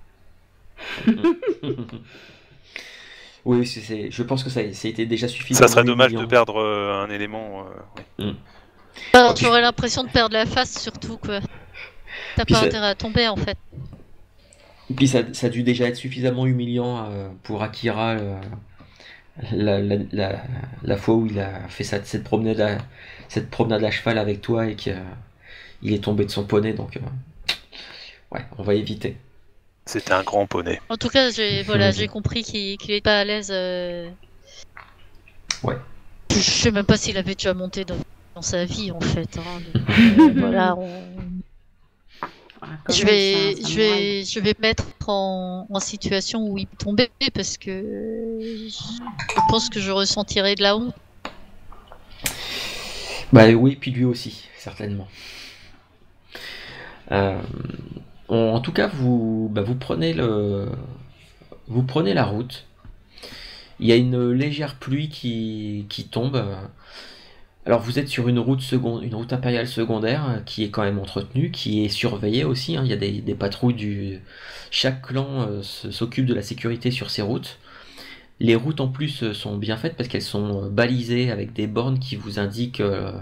oui, je pense que ça a été déjà Ça suffisamment serait dommage de humiliant. perdre un élément. Ouais. Enfin, Oh, puis, j'aurais l'impression de perdre la face surtout quoi. T'as puis pas ça, intérêt à tomber en fait. puis ça a dû déjà être suffisamment humiliant pour Akira la fois où il a fait cette promenade à cheval avec toi et qu'il est tombé de son poney, donc ouais, on va éviter. C'était un grand poney. En tout cas, j'ai compris qu'il est pas à l'aise. Ouais. Je sais même pas s'il avait déjà monté dans sa vie en fait. Hein. Donc, voilà. Je vais me mettre en situation où il peut tomber parce que je pense que je ressentirai de la honte. Bah oui, puis lui aussi, certainement. En tout cas, vous prenez la route. Il y a une légère pluie qui tombe. Alors vous êtes sur une route impériale secondaire qui est quand même entretenue, qui est surveillée aussi. Il y a des patrouilles chaque clan s'occupe de la sécurité sur ces routes. Les routes en plus sont bien faites parce qu'elles sont balisées avec des bornes qui vous indiquent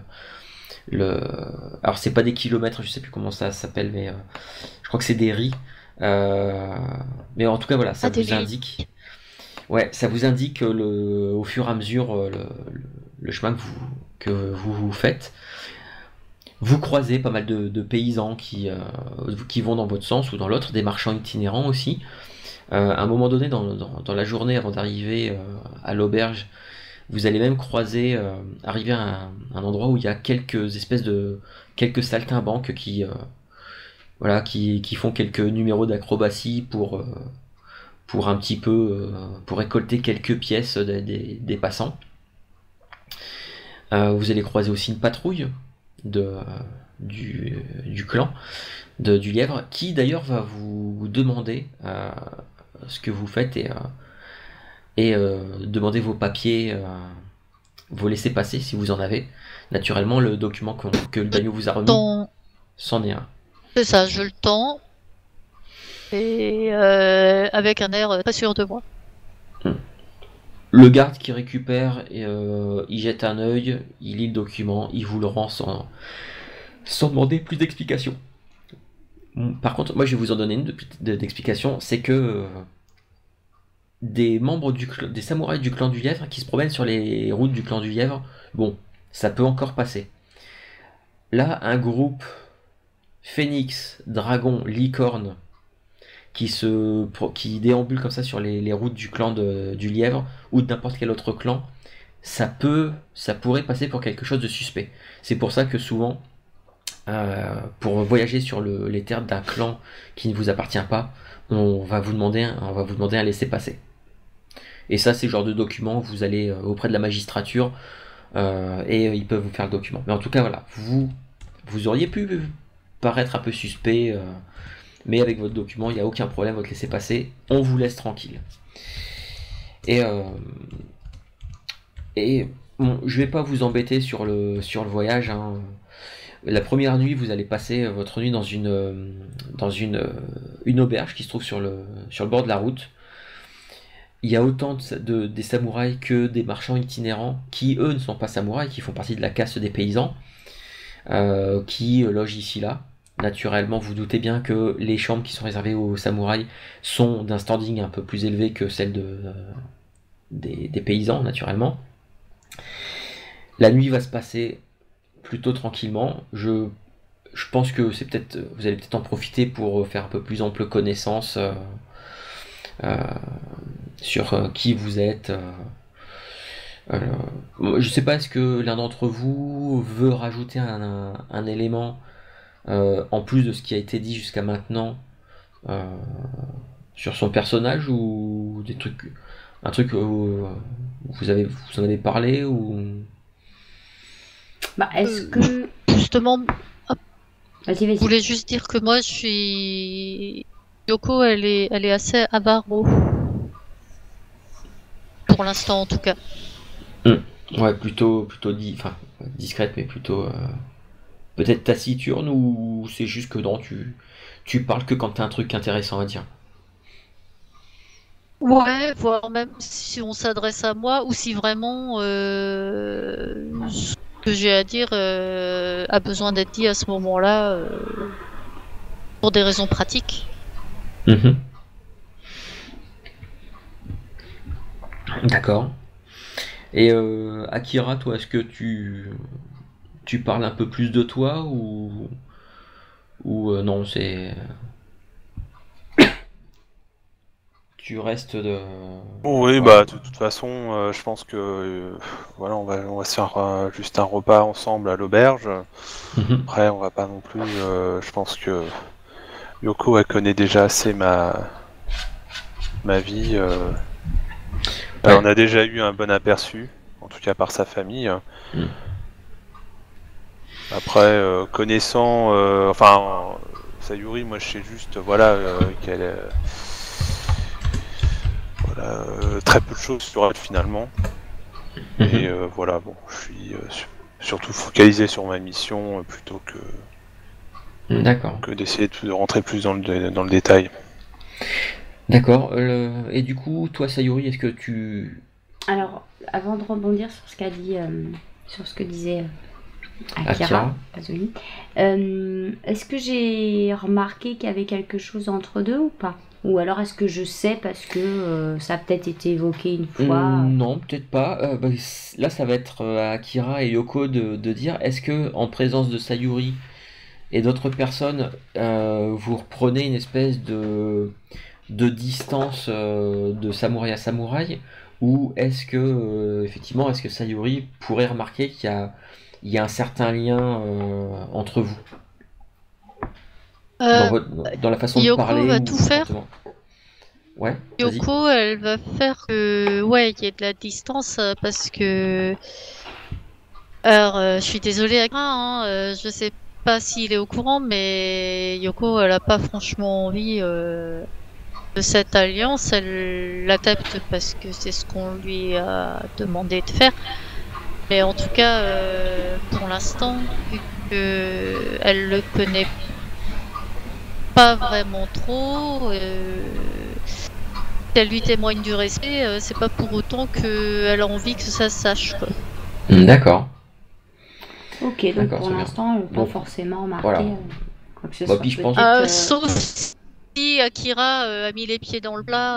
alors c'est pas des kilomètres, je sais plus comment ça s'appelle, mais je crois que c'est des ris. Mais en tout cas voilà, ça vous indique. Ouais, ça vous indique au fur et à mesure le chemin que vous faites. Vous croisez pas mal de paysans qui vont dans votre sens ou dans l'autre, des marchands itinérants aussi. À un moment donné dans la journée avant d'arriver à l'auberge, vous allez même arriver à un endroit où il y a quelques saltimbanques qui font quelques numéros d'acrobatie pour un petit peu pour récolter quelques pièces des passants. Vous allez croiser aussi une patrouille du clan du lièvre qui d'ailleurs va vous demander ce que vous faites et demander vos papiers, vos laissez-passer si vous en avez. Naturellement, le document que le daimyo vous a remis, c'en est un. C'est ça, je le tends. Et avec un air très sûr de moi. Le garde qui récupère, il jette un œil, il lit le document, il vous le rend sans demander plus d'explications. Par contre, moi je vais vous en donner une d'explication, c'est que des membres des samouraïs du clan du lièvre qui se promènent sur les routes du clan du lièvre, bon, ça peut encore passer. Là, un groupe phénix, dragon, licorne qui déambule comme ça sur les routes du clan du lièvre ou de n'importe quel autre clan, ça pourrait passer pour quelque chose de suspect. C'est pour ça que souvent, pour voyager sur les terres d'un clan qui ne vous appartient pas, on va vous demander un laissez-passer. Et ça, c'est le genre de document, vous allez auprès de la magistrature et ils peuvent vous faire le document. Mais en tout cas, voilà, vous auriez pu paraître un peu suspect, mais avec votre document, il n'y a aucun problème, votre laissez-passer, on vous laisse tranquille. Et bon, je vais pas vous embêter sur le voyage. Hein. La première nuit, vous allez passer votre nuit dans une auberge qui se trouve sur le bord de la route. Il y a autant des samouraïs que des marchands itinérants qui, eux, ne sont pas samouraïs, qui font partie de la caste des paysans, qui logent ici là. Naturellement, vous doutez bien que les chambres qui sont réservées aux samouraïs sont d'un standing un peu plus élevé que celles des paysans, naturellement. La nuit va se passer plutôt tranquillement. Je pense que vous allez peut-être en profiter pour faire un peu plus ample connaissance sur qui vous êtes. Je sais pas, est-ce que l'un d'entre vous veut rajouter un élément en plus de ce qui a été dit jusqu'à maintenant sur son personnage, ou un truc où vous en avez parlé, ou est-ce que justement, vas-y. Je voulais juste dire que moi Yoko, elle est assez avaro pour l'instant en tout cas. Ouais, plutôt discrète, mais plutôt peut-être taciturne, ou c'est juste que non, tu parles que quand t'as un truc intéressant à dire. Ouais, voire même si on s'adresse à moi, ou si vraiment ce que j'ai à dire a besoin d'être dit à ce moment-là pour des raisons pratiques. D'accord. Et Akira, toi, est-ce que tu parles un peu plus de toi ou non, c'est tu restes de Oui, voilà. bah de toute façon, je pense que voilà, on va se faire juste un repas ensemble à l'auberge. Mhm. Après, on va pas non plus. Je pense que Yoko, elle connaît déjà assez ma vie. Ouais. On a déjà eu un bon aperçu, en tout cas par sa famille. Mm. Après, connaissant, enfin, Sayuri, moi je sais juste, voilà, qu'elle voilà, très peu de choses sur elle finalement. Et Mhm. voilà, bon, je suis surtout focalisé sur ma mission plutôt D'accord. que d'essayer de rentrer plus dans le détail. D'accord. Et du coup, toi, Sayuri, est-ce que tu Alors, avant de rebondir sur ce qu'a dit, sur ce que disait Akira, Akira? Azuli, est-ce que j'ai remarqué qu'il y avait quelque chose entre deux ou pas? Ou alors est-ce que je sais parce que ça a peut-être été évoqué une fois? Non, peut-être pas. Bah, là, ça va être à Akira et Yoko de dire, est-ce que en présence de Sayuri et d'autres personnes, vous reprenez une espèce de distance de samouraï à samouraï, ou est-ce que effectivement, est-ce que Sayuri pourrait remarquer qu'il y a un certain lien entre vous Euh, dans la façon de Yoko parler va ou tout le faire. comportement? Ouais, vas-y. Yoko, elle va faire que, ouais, il y ait de la distance parce que. Alors, je suis désolée, Akira, hein, je sais pas s'il est au courant, mais Yoko, elle a pas franchement envie de cette alliance. Elle l'accepte parce que c'est ce qu'on lui a demandé de faire. Mais en tout cas, pour l'instant, vu que elle le connaît pas vraiment trop, si elle lui témoigne du respect, c'est pas pour autant qu'elle a envie que ça se sache, quoi. D'accord, Ok, donc d'accord, pour très bien. l'instant, pas Donc, forcément remarqué voilà. quoi que ce Bah, soit. puis je pense. Peut-être, Sauf si Akira a mis les pieds dans le plat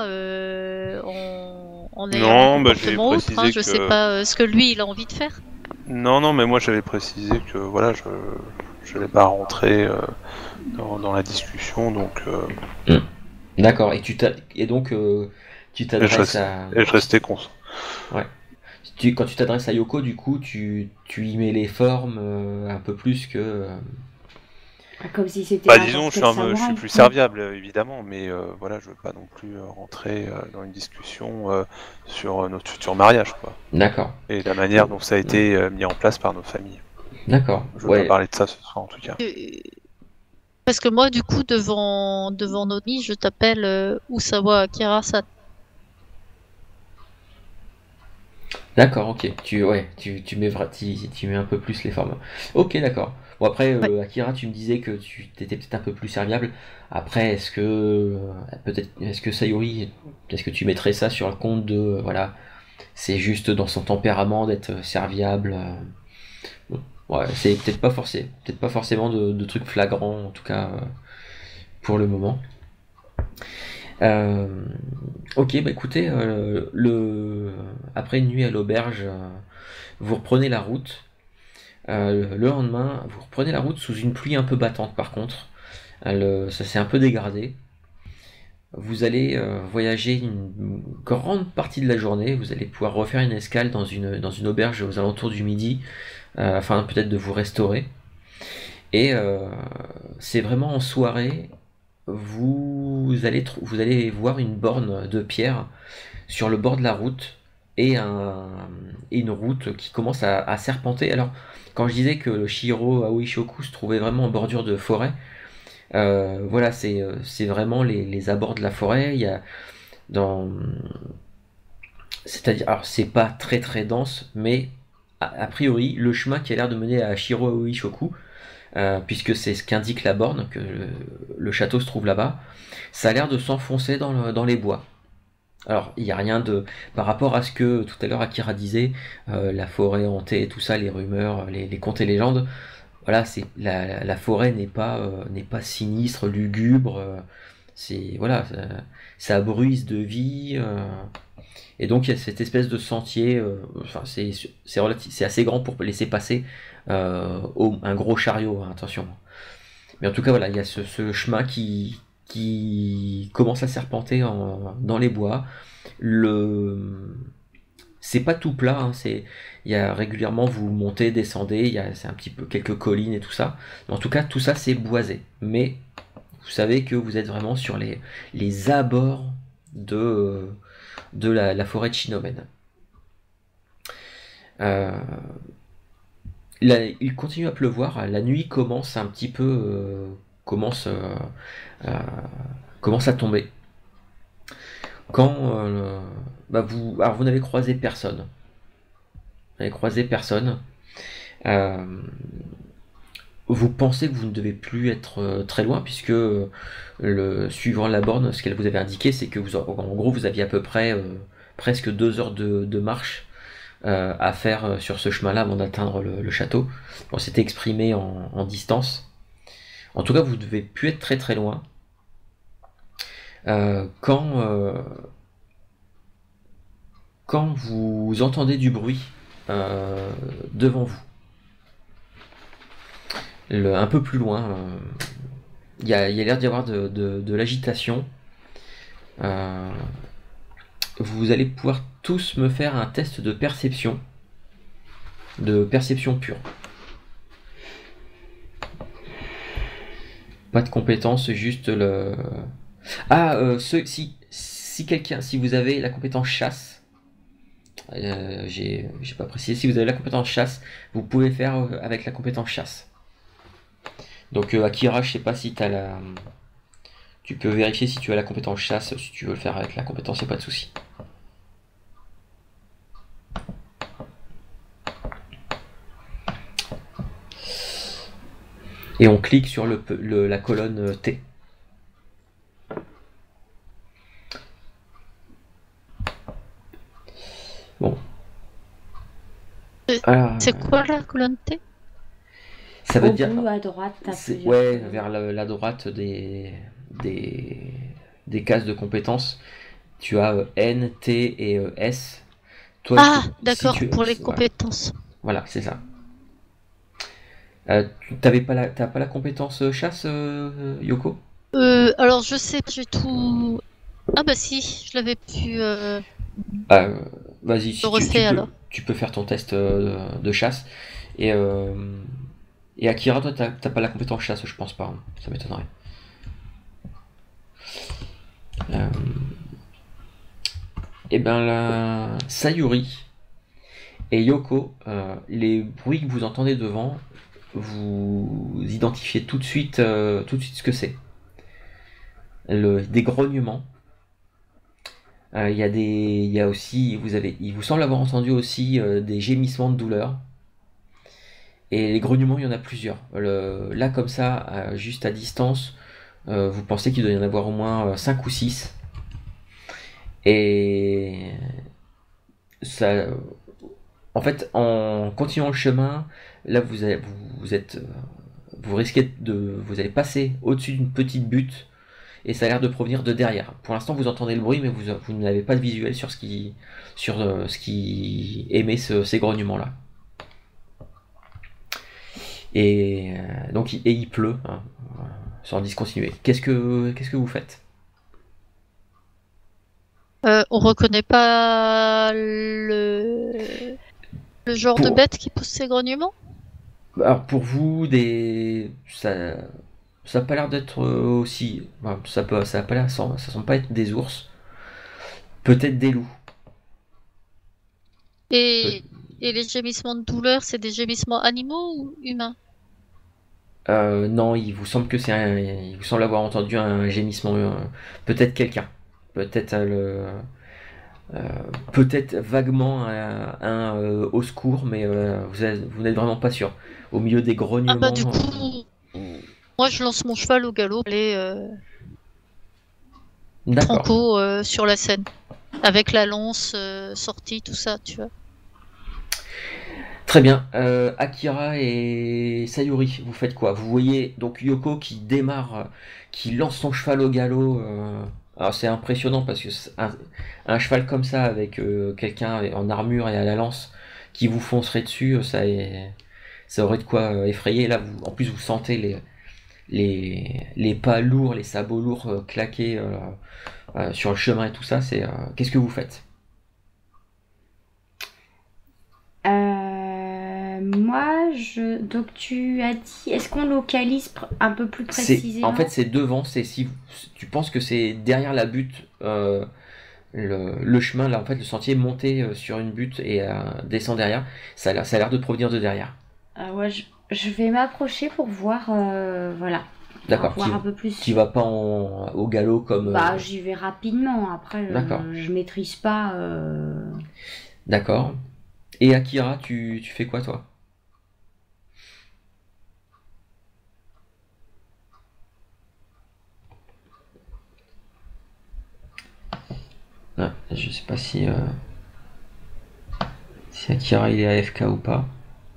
en ayant un Non, bah j'ai comportement autre. Hein. précisé Je sais que pas ce que lui il a envie de faire. non, mais moi j'avais précisé que voilà, je n'allais pas rentrer dans la discussion, donc D'accord. Et donc tu et je t'adresses reste- à et je restais con. ouais. Quand tu t'adresses à Yoko, du coup, tu y mets les formes un peu plus que. comme si c'était Bah disons, n'importe quel je suis samouraï. plus serviable évidemment, mais voilà, je veux pas non plus rentrer dans une discussion sur notre futur mariage, quoi, D'accord. et la manière dont ça a été mis en place par nos familles. D'accord. Je veux pas Ouais. parler de ça ce soir en tout cas. Parce que moi, du coup, devant nos amis, je t'appelle Usawa Akira-san. D'accord. Ok. Tu mets tu mets un peu plus les formes. Ok. D'accord. Bon après, Ouais. Akira, tu me disais que tu étais peut-être un peu plus serviable. Après, est-ce que Sayuri, est-ce que tu mettrais ça sur le compte de voilà, c'est juste dans son tempérament d'être serviable. Bon. Ouais, c'est peut-être pas forcément de trucs flagrants en tout cas pour le moment. Euh, ok, bah écoutez, après une nuit à l'auberge, vous reprenez la route. Le lendemain, vous reprenez la route sous une pluie un peu battante par contre. Ça s'est un peu dégradé. Vous allez voyager une grande partie de la journée. Vous allez pouvoir refaire une escale dans une auberge aux alentours du midi, afin peut-être de vous restaurer. Et c'est vraiment en soirée, vous allez voir une borne de pierre sur le bord de la route et une route qui commence à serpenter. Alors, quand je disais que le Shiro Aoishoku se trouvait vraiment en bordure de forêt, voilà, c'est vraiment les abords de la forêt. Il y a dans, c'est-à-dire, alors c'est pas très très dense, mais a priori, le chemin qui a l'air de mener à Shiro Aoishoku, puisque c'est ce qu'indique la borne, que le château se trouve là-bas, ça a l'air de s'enfoncer dans les bois. Alors, il n'y a rien de. Par rapport à ce que tout à l'heure Akira disait, la forêt hantée et tout ça, les rumeurs, les contes et légendes, voilà, la forêt n'est pas sinistre, lugubre. c'est voilà, ça bruise de vie. Et donc il y a cette espèce de sentier, enfin c'est assez grand pour laisser passer un gros chariot, hein, attention. Mais en tout cas voilà, il y a ce chemin qui commence à serpenter dans les bois. C'est pas tout plat, hein, il y a régulièrement vous montez, descendez, c'est un petit peu quelques collines et tout ça. Mais en tout cas tout ça c'est boisé. Mais vous savez que vous êtes vraiment sur les abords de la forêt de Shinomen. Il continue à pleuvoir, la nuit commence un petit peu commence à tomber. Quand vous n'avez croisé personne. Vous n'avez croisé personne. Vous pensez que vous ne devez plus être très loin, puisque suivant la borne, ce qu'elle vous avait indiqué, c'est que en gros vous aviez à peu près presque 2 heures de marche à faire sur ce chemin-là avant d'atteindre le château. On s'était exprimé en distance. En tout cas, vous ne devez plus être très très loin. Quand vous entendez du bruit devant vous, un peu plus loin, il y a l'air d'y avoir de l'agitation. Vous allez pouvoir tous me faire un test de perception pure. Pas de compétence, juste le... si vous avez la compétence chasse, j'ai pas précisé, si vous avez la compétence chasse, vous pouvez faire avec la compétence chasse. Donc Akira, je sais pas si t'as la... Tu peux vérifier si tu as la compétence chasse, si tu veux le faire avec la compétence, y'a pas de souci. Et on clique sur la colonne T. Bon. C'est quoi la colonne T? Ça veut dire... bout, à droite, ouais, vers la droite des cases de compétences. Tu as N, T et S. Toi, d'accord, pour les compétences. Voilà, c'est ça. T'as pas la compétence chasse, Yoko? Alors je sais, j'ai tout... Ah bah si, je l'avais pu... Vas-y, si tu peux faire ton test de chasse. Et Akira, toi, t'as pas la compétence chasse, je pense pas. Hein. Ça m'étonnerait. Et ben la Sayuri et Yoko, les bruits que vous entendez devant, vous identifiez tout de suite ce que c'est. Des grognements. Il y a aussi, il vous semble avoir entendu aussi des gémissements de douleur. Et les grognements, il y en a plusieurs. Là, comme ça, juste à distance, vous pensez qu'il doit y en avoir au moins 5 ou 6. Et ça, en fait, en continuant le chemin, là, vous allez passer au-dessus d'une petite butte. Et ça a l'air de provenir de derrière. Pour l'instant, vous entendez le bruit, mais vous n'avez pas de visuel sur ce qui émet ces grognements-là. Et donc, il pleut, hein, sans discontinuer. Qu'est-ce que vous faites? On reconnaît pas le genre de bête qui pousse ces grognements? Alors, pour vous, ça n'a pas l'air d'être aussi... ça a pas l'air, ça semble pas être des ours. Peut-être des loups. Et les gémissements de douleur, c'est des gémissements animaux ou humains? Non, il vous semble avoir entendu un gémissement. Peut-être quelqu'un. Peut-être peut-être vaguement un au secours, mais vous n'êtes vraiment pas sûr. Au milieu des grognements... Ah bah du coup... Moi, je lance mon cheval au galop, aller franco sur la scène, avec la lance sortie, tout ça, tu vois. Très bien. Akira et Sayuri, vous faites quoi? Vous voyez donc Yoko qui démarre, qui lance son cheval au galop. Alors c'est impressionnant parce que un cheval comme ça avec quelqu'un en armure et à la lance qui vous foncerait dessus, ça aurait de quoi effrayer. Là, en plus, vous sentez les pas lourds, les sabots lourds claquer sur le chemin et tout ça. Qu'est-ce que vous faites? Moi, donc tu as dit, est-ce qu'on localise un peu plus précisément? En fait, c'est devant. C'est si tu penses que c'est derrière la butte, le chemin là, en fait, le sentier monté sur une butte et descend derrière. Ça a l'air de provenir de derrière. Ouais, je vais m'approcher pour voir, voilà, D'accord. pour voir un peu plus. Tu vas pas au galop comme. Bah, j'y vais rapidement. Après, D'accord. je maîtrise pas. D'accord. Et Akira, tu fais quoi toi? Ah, je sais pas si Akira il est AFK ou pas.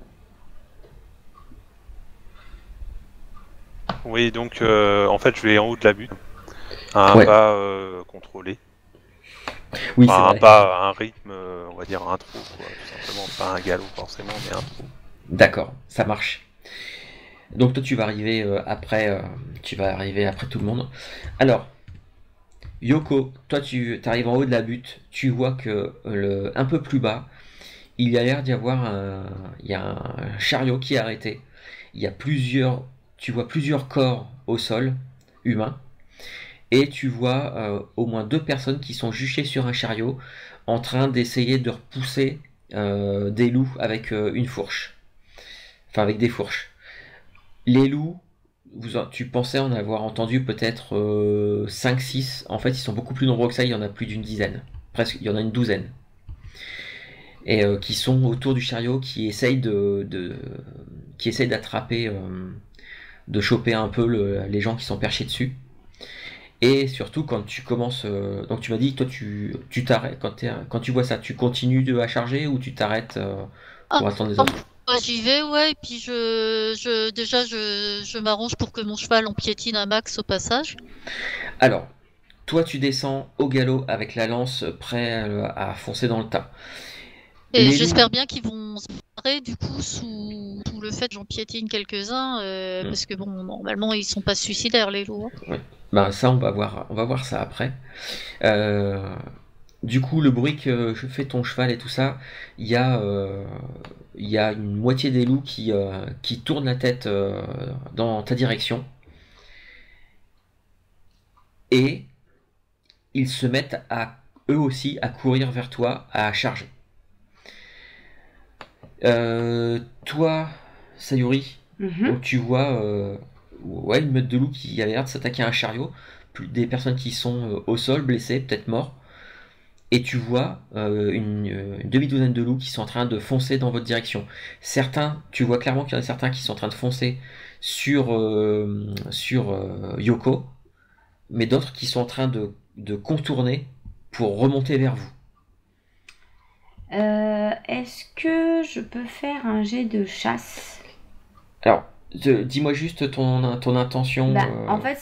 Oui, donc en fait, je vais en haut de la butte, à un Ouais. pas contrôlé. Oui, c'est Enfin, un vrai. pas à un rythme, on va dire un trot, quoi, tout simplement. Pas un galop forcément, mais un trot. D'accord, ça marche. Donc toi tu vas arriver après tout le monde. Alors, Yoko, toi tu arrives en haut de la butte, tu vois que un peu plus bas, il y a l'air d'y avoir il y a un chariot qui est arrêté. Tu vois plusieurs corps au sol, humains, et tu vois au moins 2 personnes qui sont juchées sur un chariot en train d'essayer de repousser des loups avec une fourche. Enfin avec des fourches. Les loups, tu pensais en avoir entendu peut-être 5-6. En fait, ils sont beaucoup plus nombreux que ça, il y en a plus d'une dizaine. Presque, il y en a une douzaine. Et qui sont autour du chariot, qui essayent qui essayent d'attraper, de choper un peu les gens qui sont perchés dessus. Et surtout, quand tu commences. Donc, tu m'as dit que toi, tu t'arrêtes. Quand tu vois ça, tu continues à charger ou tu t'arrêtes pour attendre les autres? Moi, j'y vais, ouais, et puis déjà, je m'arrange pour que mon cheval en piétine un max au passage. Alors, toi, tu descends au galop avec la lance prêt à foncer dans le tas. Et Les j'espère loups, bien qu'ils vont se barrer, du coup, sous le fait que j'en piétine quelques-uns, parce que bon, normalement, ils sont pas suicidaires, les loups. ouais. Ben, ça, on va voir ça après. Euh, du coup, le bruit que fait ton cheval et tout ça, il y a une moitié des loups qui tournent la tête dans ta direction et ils se mettent eux aussi à courir vers toi, à charger. Toi, Sayuri, donc tu vois ouais, une meute de loups qui a l'air de s'attaquer à un chariot, des personnes qui sont au sol, blessées, peut-être morts, et tu vois une demi-douzaine de loups qui sont en train de foncer dans votre direction. Tu vois clairement qu'il y en a certains qui sont en train de foncer sur Yoko, mais d'autres qui sont en train de contourner pour remonter vers vous. Est-ce que je peux faire un jet de chasse? Alors, dis-moi juste ton intention. Bah, en fait,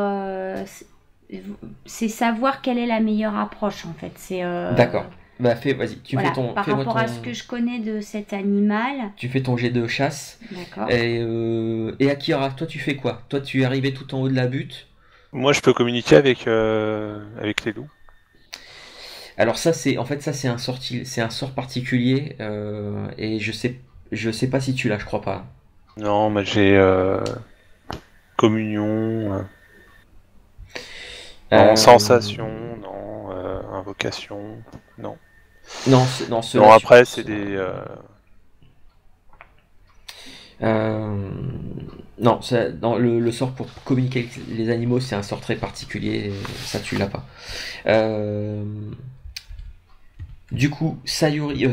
c'est savoir quelle est la meilleure approche, en fait. D'accord. Bah vas-y, voilà, par rapport à ce que je connais de cet animal. Tu fais ton jet de chasse. D'accord. Et Akira, toi tu fais quoi? Toi tu es arrivé tout en haut de la butte. Moi, je peux communiquer avec les loups. Alors ça c'est un sort particulier et je sais pas si tu l'as, je crois pas. Non, mais j'ai communion, non, sensation, non, invocation, non. Non, Non, après c'est des. Non, le sort pour communiquer avec les animaux, c'est un sort très particulier, et ça tu l'as pas. Du coup, Sayuri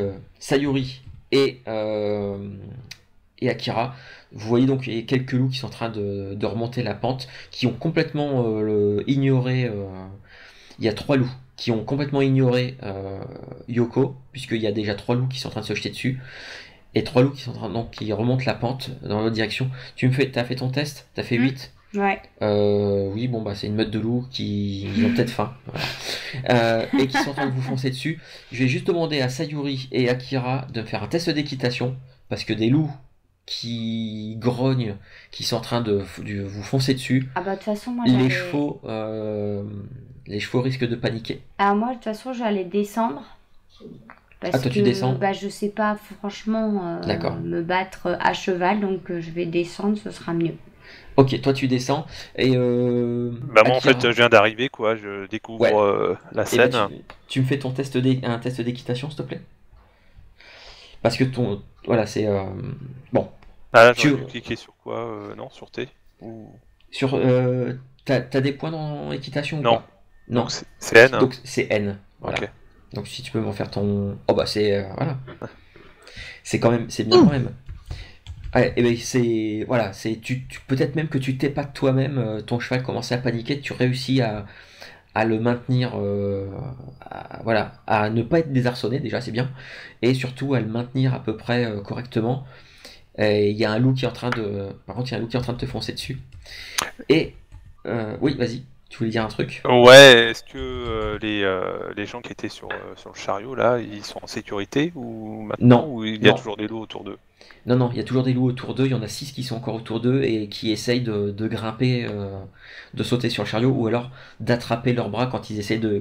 et Akira, vous voyez donc il y a quelques loups qui sont en train de remonter la pente, qui ont complètement ignoré. Il y a 3 loups qui ont complètement ignoré Yoko, puisqu'il y a déjà 3 loups qui sont en train de se jeter dessus. et 3 loups qui sont en train, donc, qui remontent la pente dans l'autre direction. T'as fait ton test? T'as fait 8? Ouais. Oui, bon, bah, c'est une meute de loups qui ils ont peut-être faim. Voilà. Et qui sont en train de vous foncer dessus. Je vais juste demander à Sayuri et Akira de me faire un test d'équitation, parce que des loups qui grognent, qui sont en train de vous foncer dessus, Ah bah de toute façon, moi les chevaux risquent de paniquer. Alors moi, de toute façon, j'allais descendre. Parce toi, que tu descends? bah, je sais pas franchement D'accord. me battre à cheval, donc je vais descendre, ce sera mieux. Ok, toi tu descends et Bah moi en Akira, fait je viens d'arriver quoi, je découvre la eh ben, scène. tu me fais ton un test d'équitation, s'il te plaît? Parce que voilà, c'est bon. Ah là Tu j'aurais dû cliquer sur quoi non, sur T ou... sur t'as des points dans équitation ou Non. pas? Non. Donc c'est N. Donc c'est N. Voilà. Ok. Donc si tu peux m'en faire ton, oh bah c'est voilà. C'est bien quand même. Ouais, et ben c'est voilà, c'est peut-être même que tu t'épates toi-même, ton cheval commençait à paniquer, tu réussis à le maintenir, voilà, à ne pas être désarçonné déjà, c'est bien, et surtout à le maintenir à peu près correctement. Et il y a un loup qui est en train de, par contre, il y a un loup qui est en train de te foncer dessus. Et oui, vas-y, tu voulais dire un truc? Ouais, est-ce que les gens qui étaient sur le chariot là, ils sont en sécurité ou maintenant, Non, ou il y a non. toujours des loups autour d'eux? Non, il y a toujours des loups autour d'eux, il y en a 6 qui sont encore autour d'eux et qui essayent de grimper, de sauter sur le chariot ou alors d'attraper leurs bras quand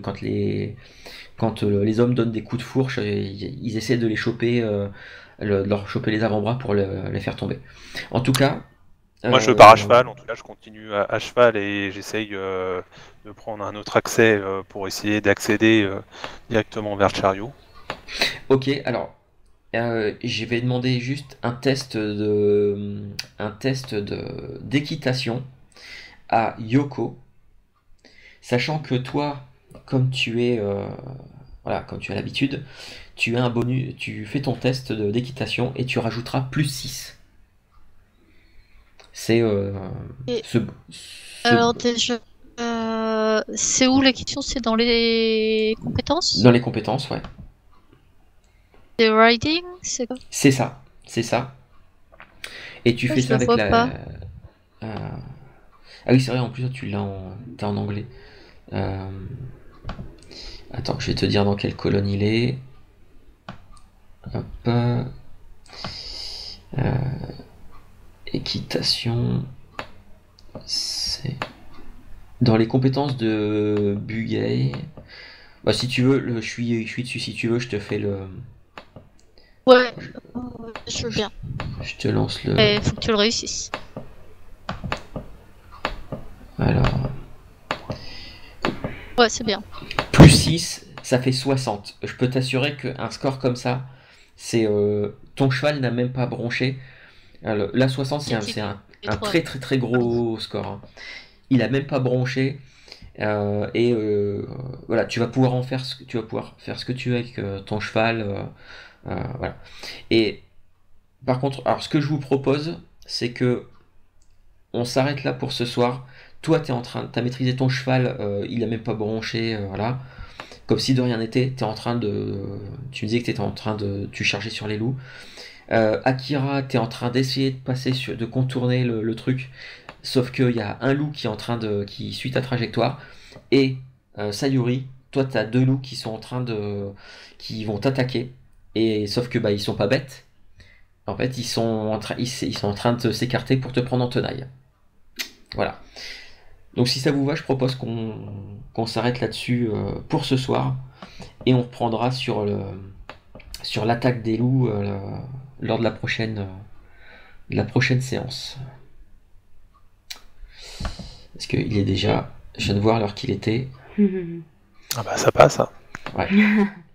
quand les hommes donnent des coups de fourche, ils essaient de les choper, de leur choper les avant-bras pour les faire tomber. En tout cas, Moi je pars à cheval, en tout cas je continue à cheval et j'essaye de prendre un autre accès pour essayer d'accéder directement vers le chariot. ok, alors je vais demander juste un test d'équitation à Yoko, sachant que toi, comme tu es voilà, comme tu as l'habitude, tu as un bonus, tu fais ton test d'équitation et tu rajouteras plus 6. C'est Et- ce, Alors déjà, c'est où la question? C'est dans les compétences? dans les compétences, ouais. C'est riding? C'est quoi? C'est ça, c'est ça. Et tu Ah, fais je ça le avec vois la. pas. Ah oui, c'est vrai, en plus, tu t'as en anglais. Euh, Attends, je vais te dire dans quelle colonne il est. Hop. Équitation. C'est. Dans les compétences de Bugay. Bah, si tu veux, je suis dessus. Si tu veux, je te fais le. Ouais, je veux bien. Je te lance le. Mais faut que tu le réussisses. Alors. Ouais, c'est bien. Plus 6, ça fait 60. Je peux t'assurer qu'un score comme ça, c'est ton cheval n'a même pas bronché. Alors, là, 60, c'est un très très très gros score. Hein. Il a même pas bronché. Voilà, tu vas pouvoir faire ce que tu veux avec ton cheval. Voilà. Et par contre, alors ce que je vous propose, c'est que on s'arrête là pour ce soir. Toi, t'as maîtrisé ton cheval, il a même pas bronché, voilà. Comme si de rien n'était, tu me disais que t'étais en train tu chargeais sur les loups. Akira, t'es en train d'essayer de passer de contourner le truc, sauf qu'il y a un loup qui est en train qui suit ta trajectoire. Et Sayuri, toi, t'as 2 loups qui sont qui vont t'attaquer. Et sauf que bah ils sont pas bêtes. En fait, ils sont en train de s'écarter pour te prendre en tenaille. Voilà. Donc si ça vous va, je propose qu'on s'arrête là-dessus pour ce soir et on reprendra sur l'attaque des loups lors de la prochaine séance. Parce qu'il est déjà, je viens de voir l'heure qu'il était. Ah bah ça passe. Hein. Ouais.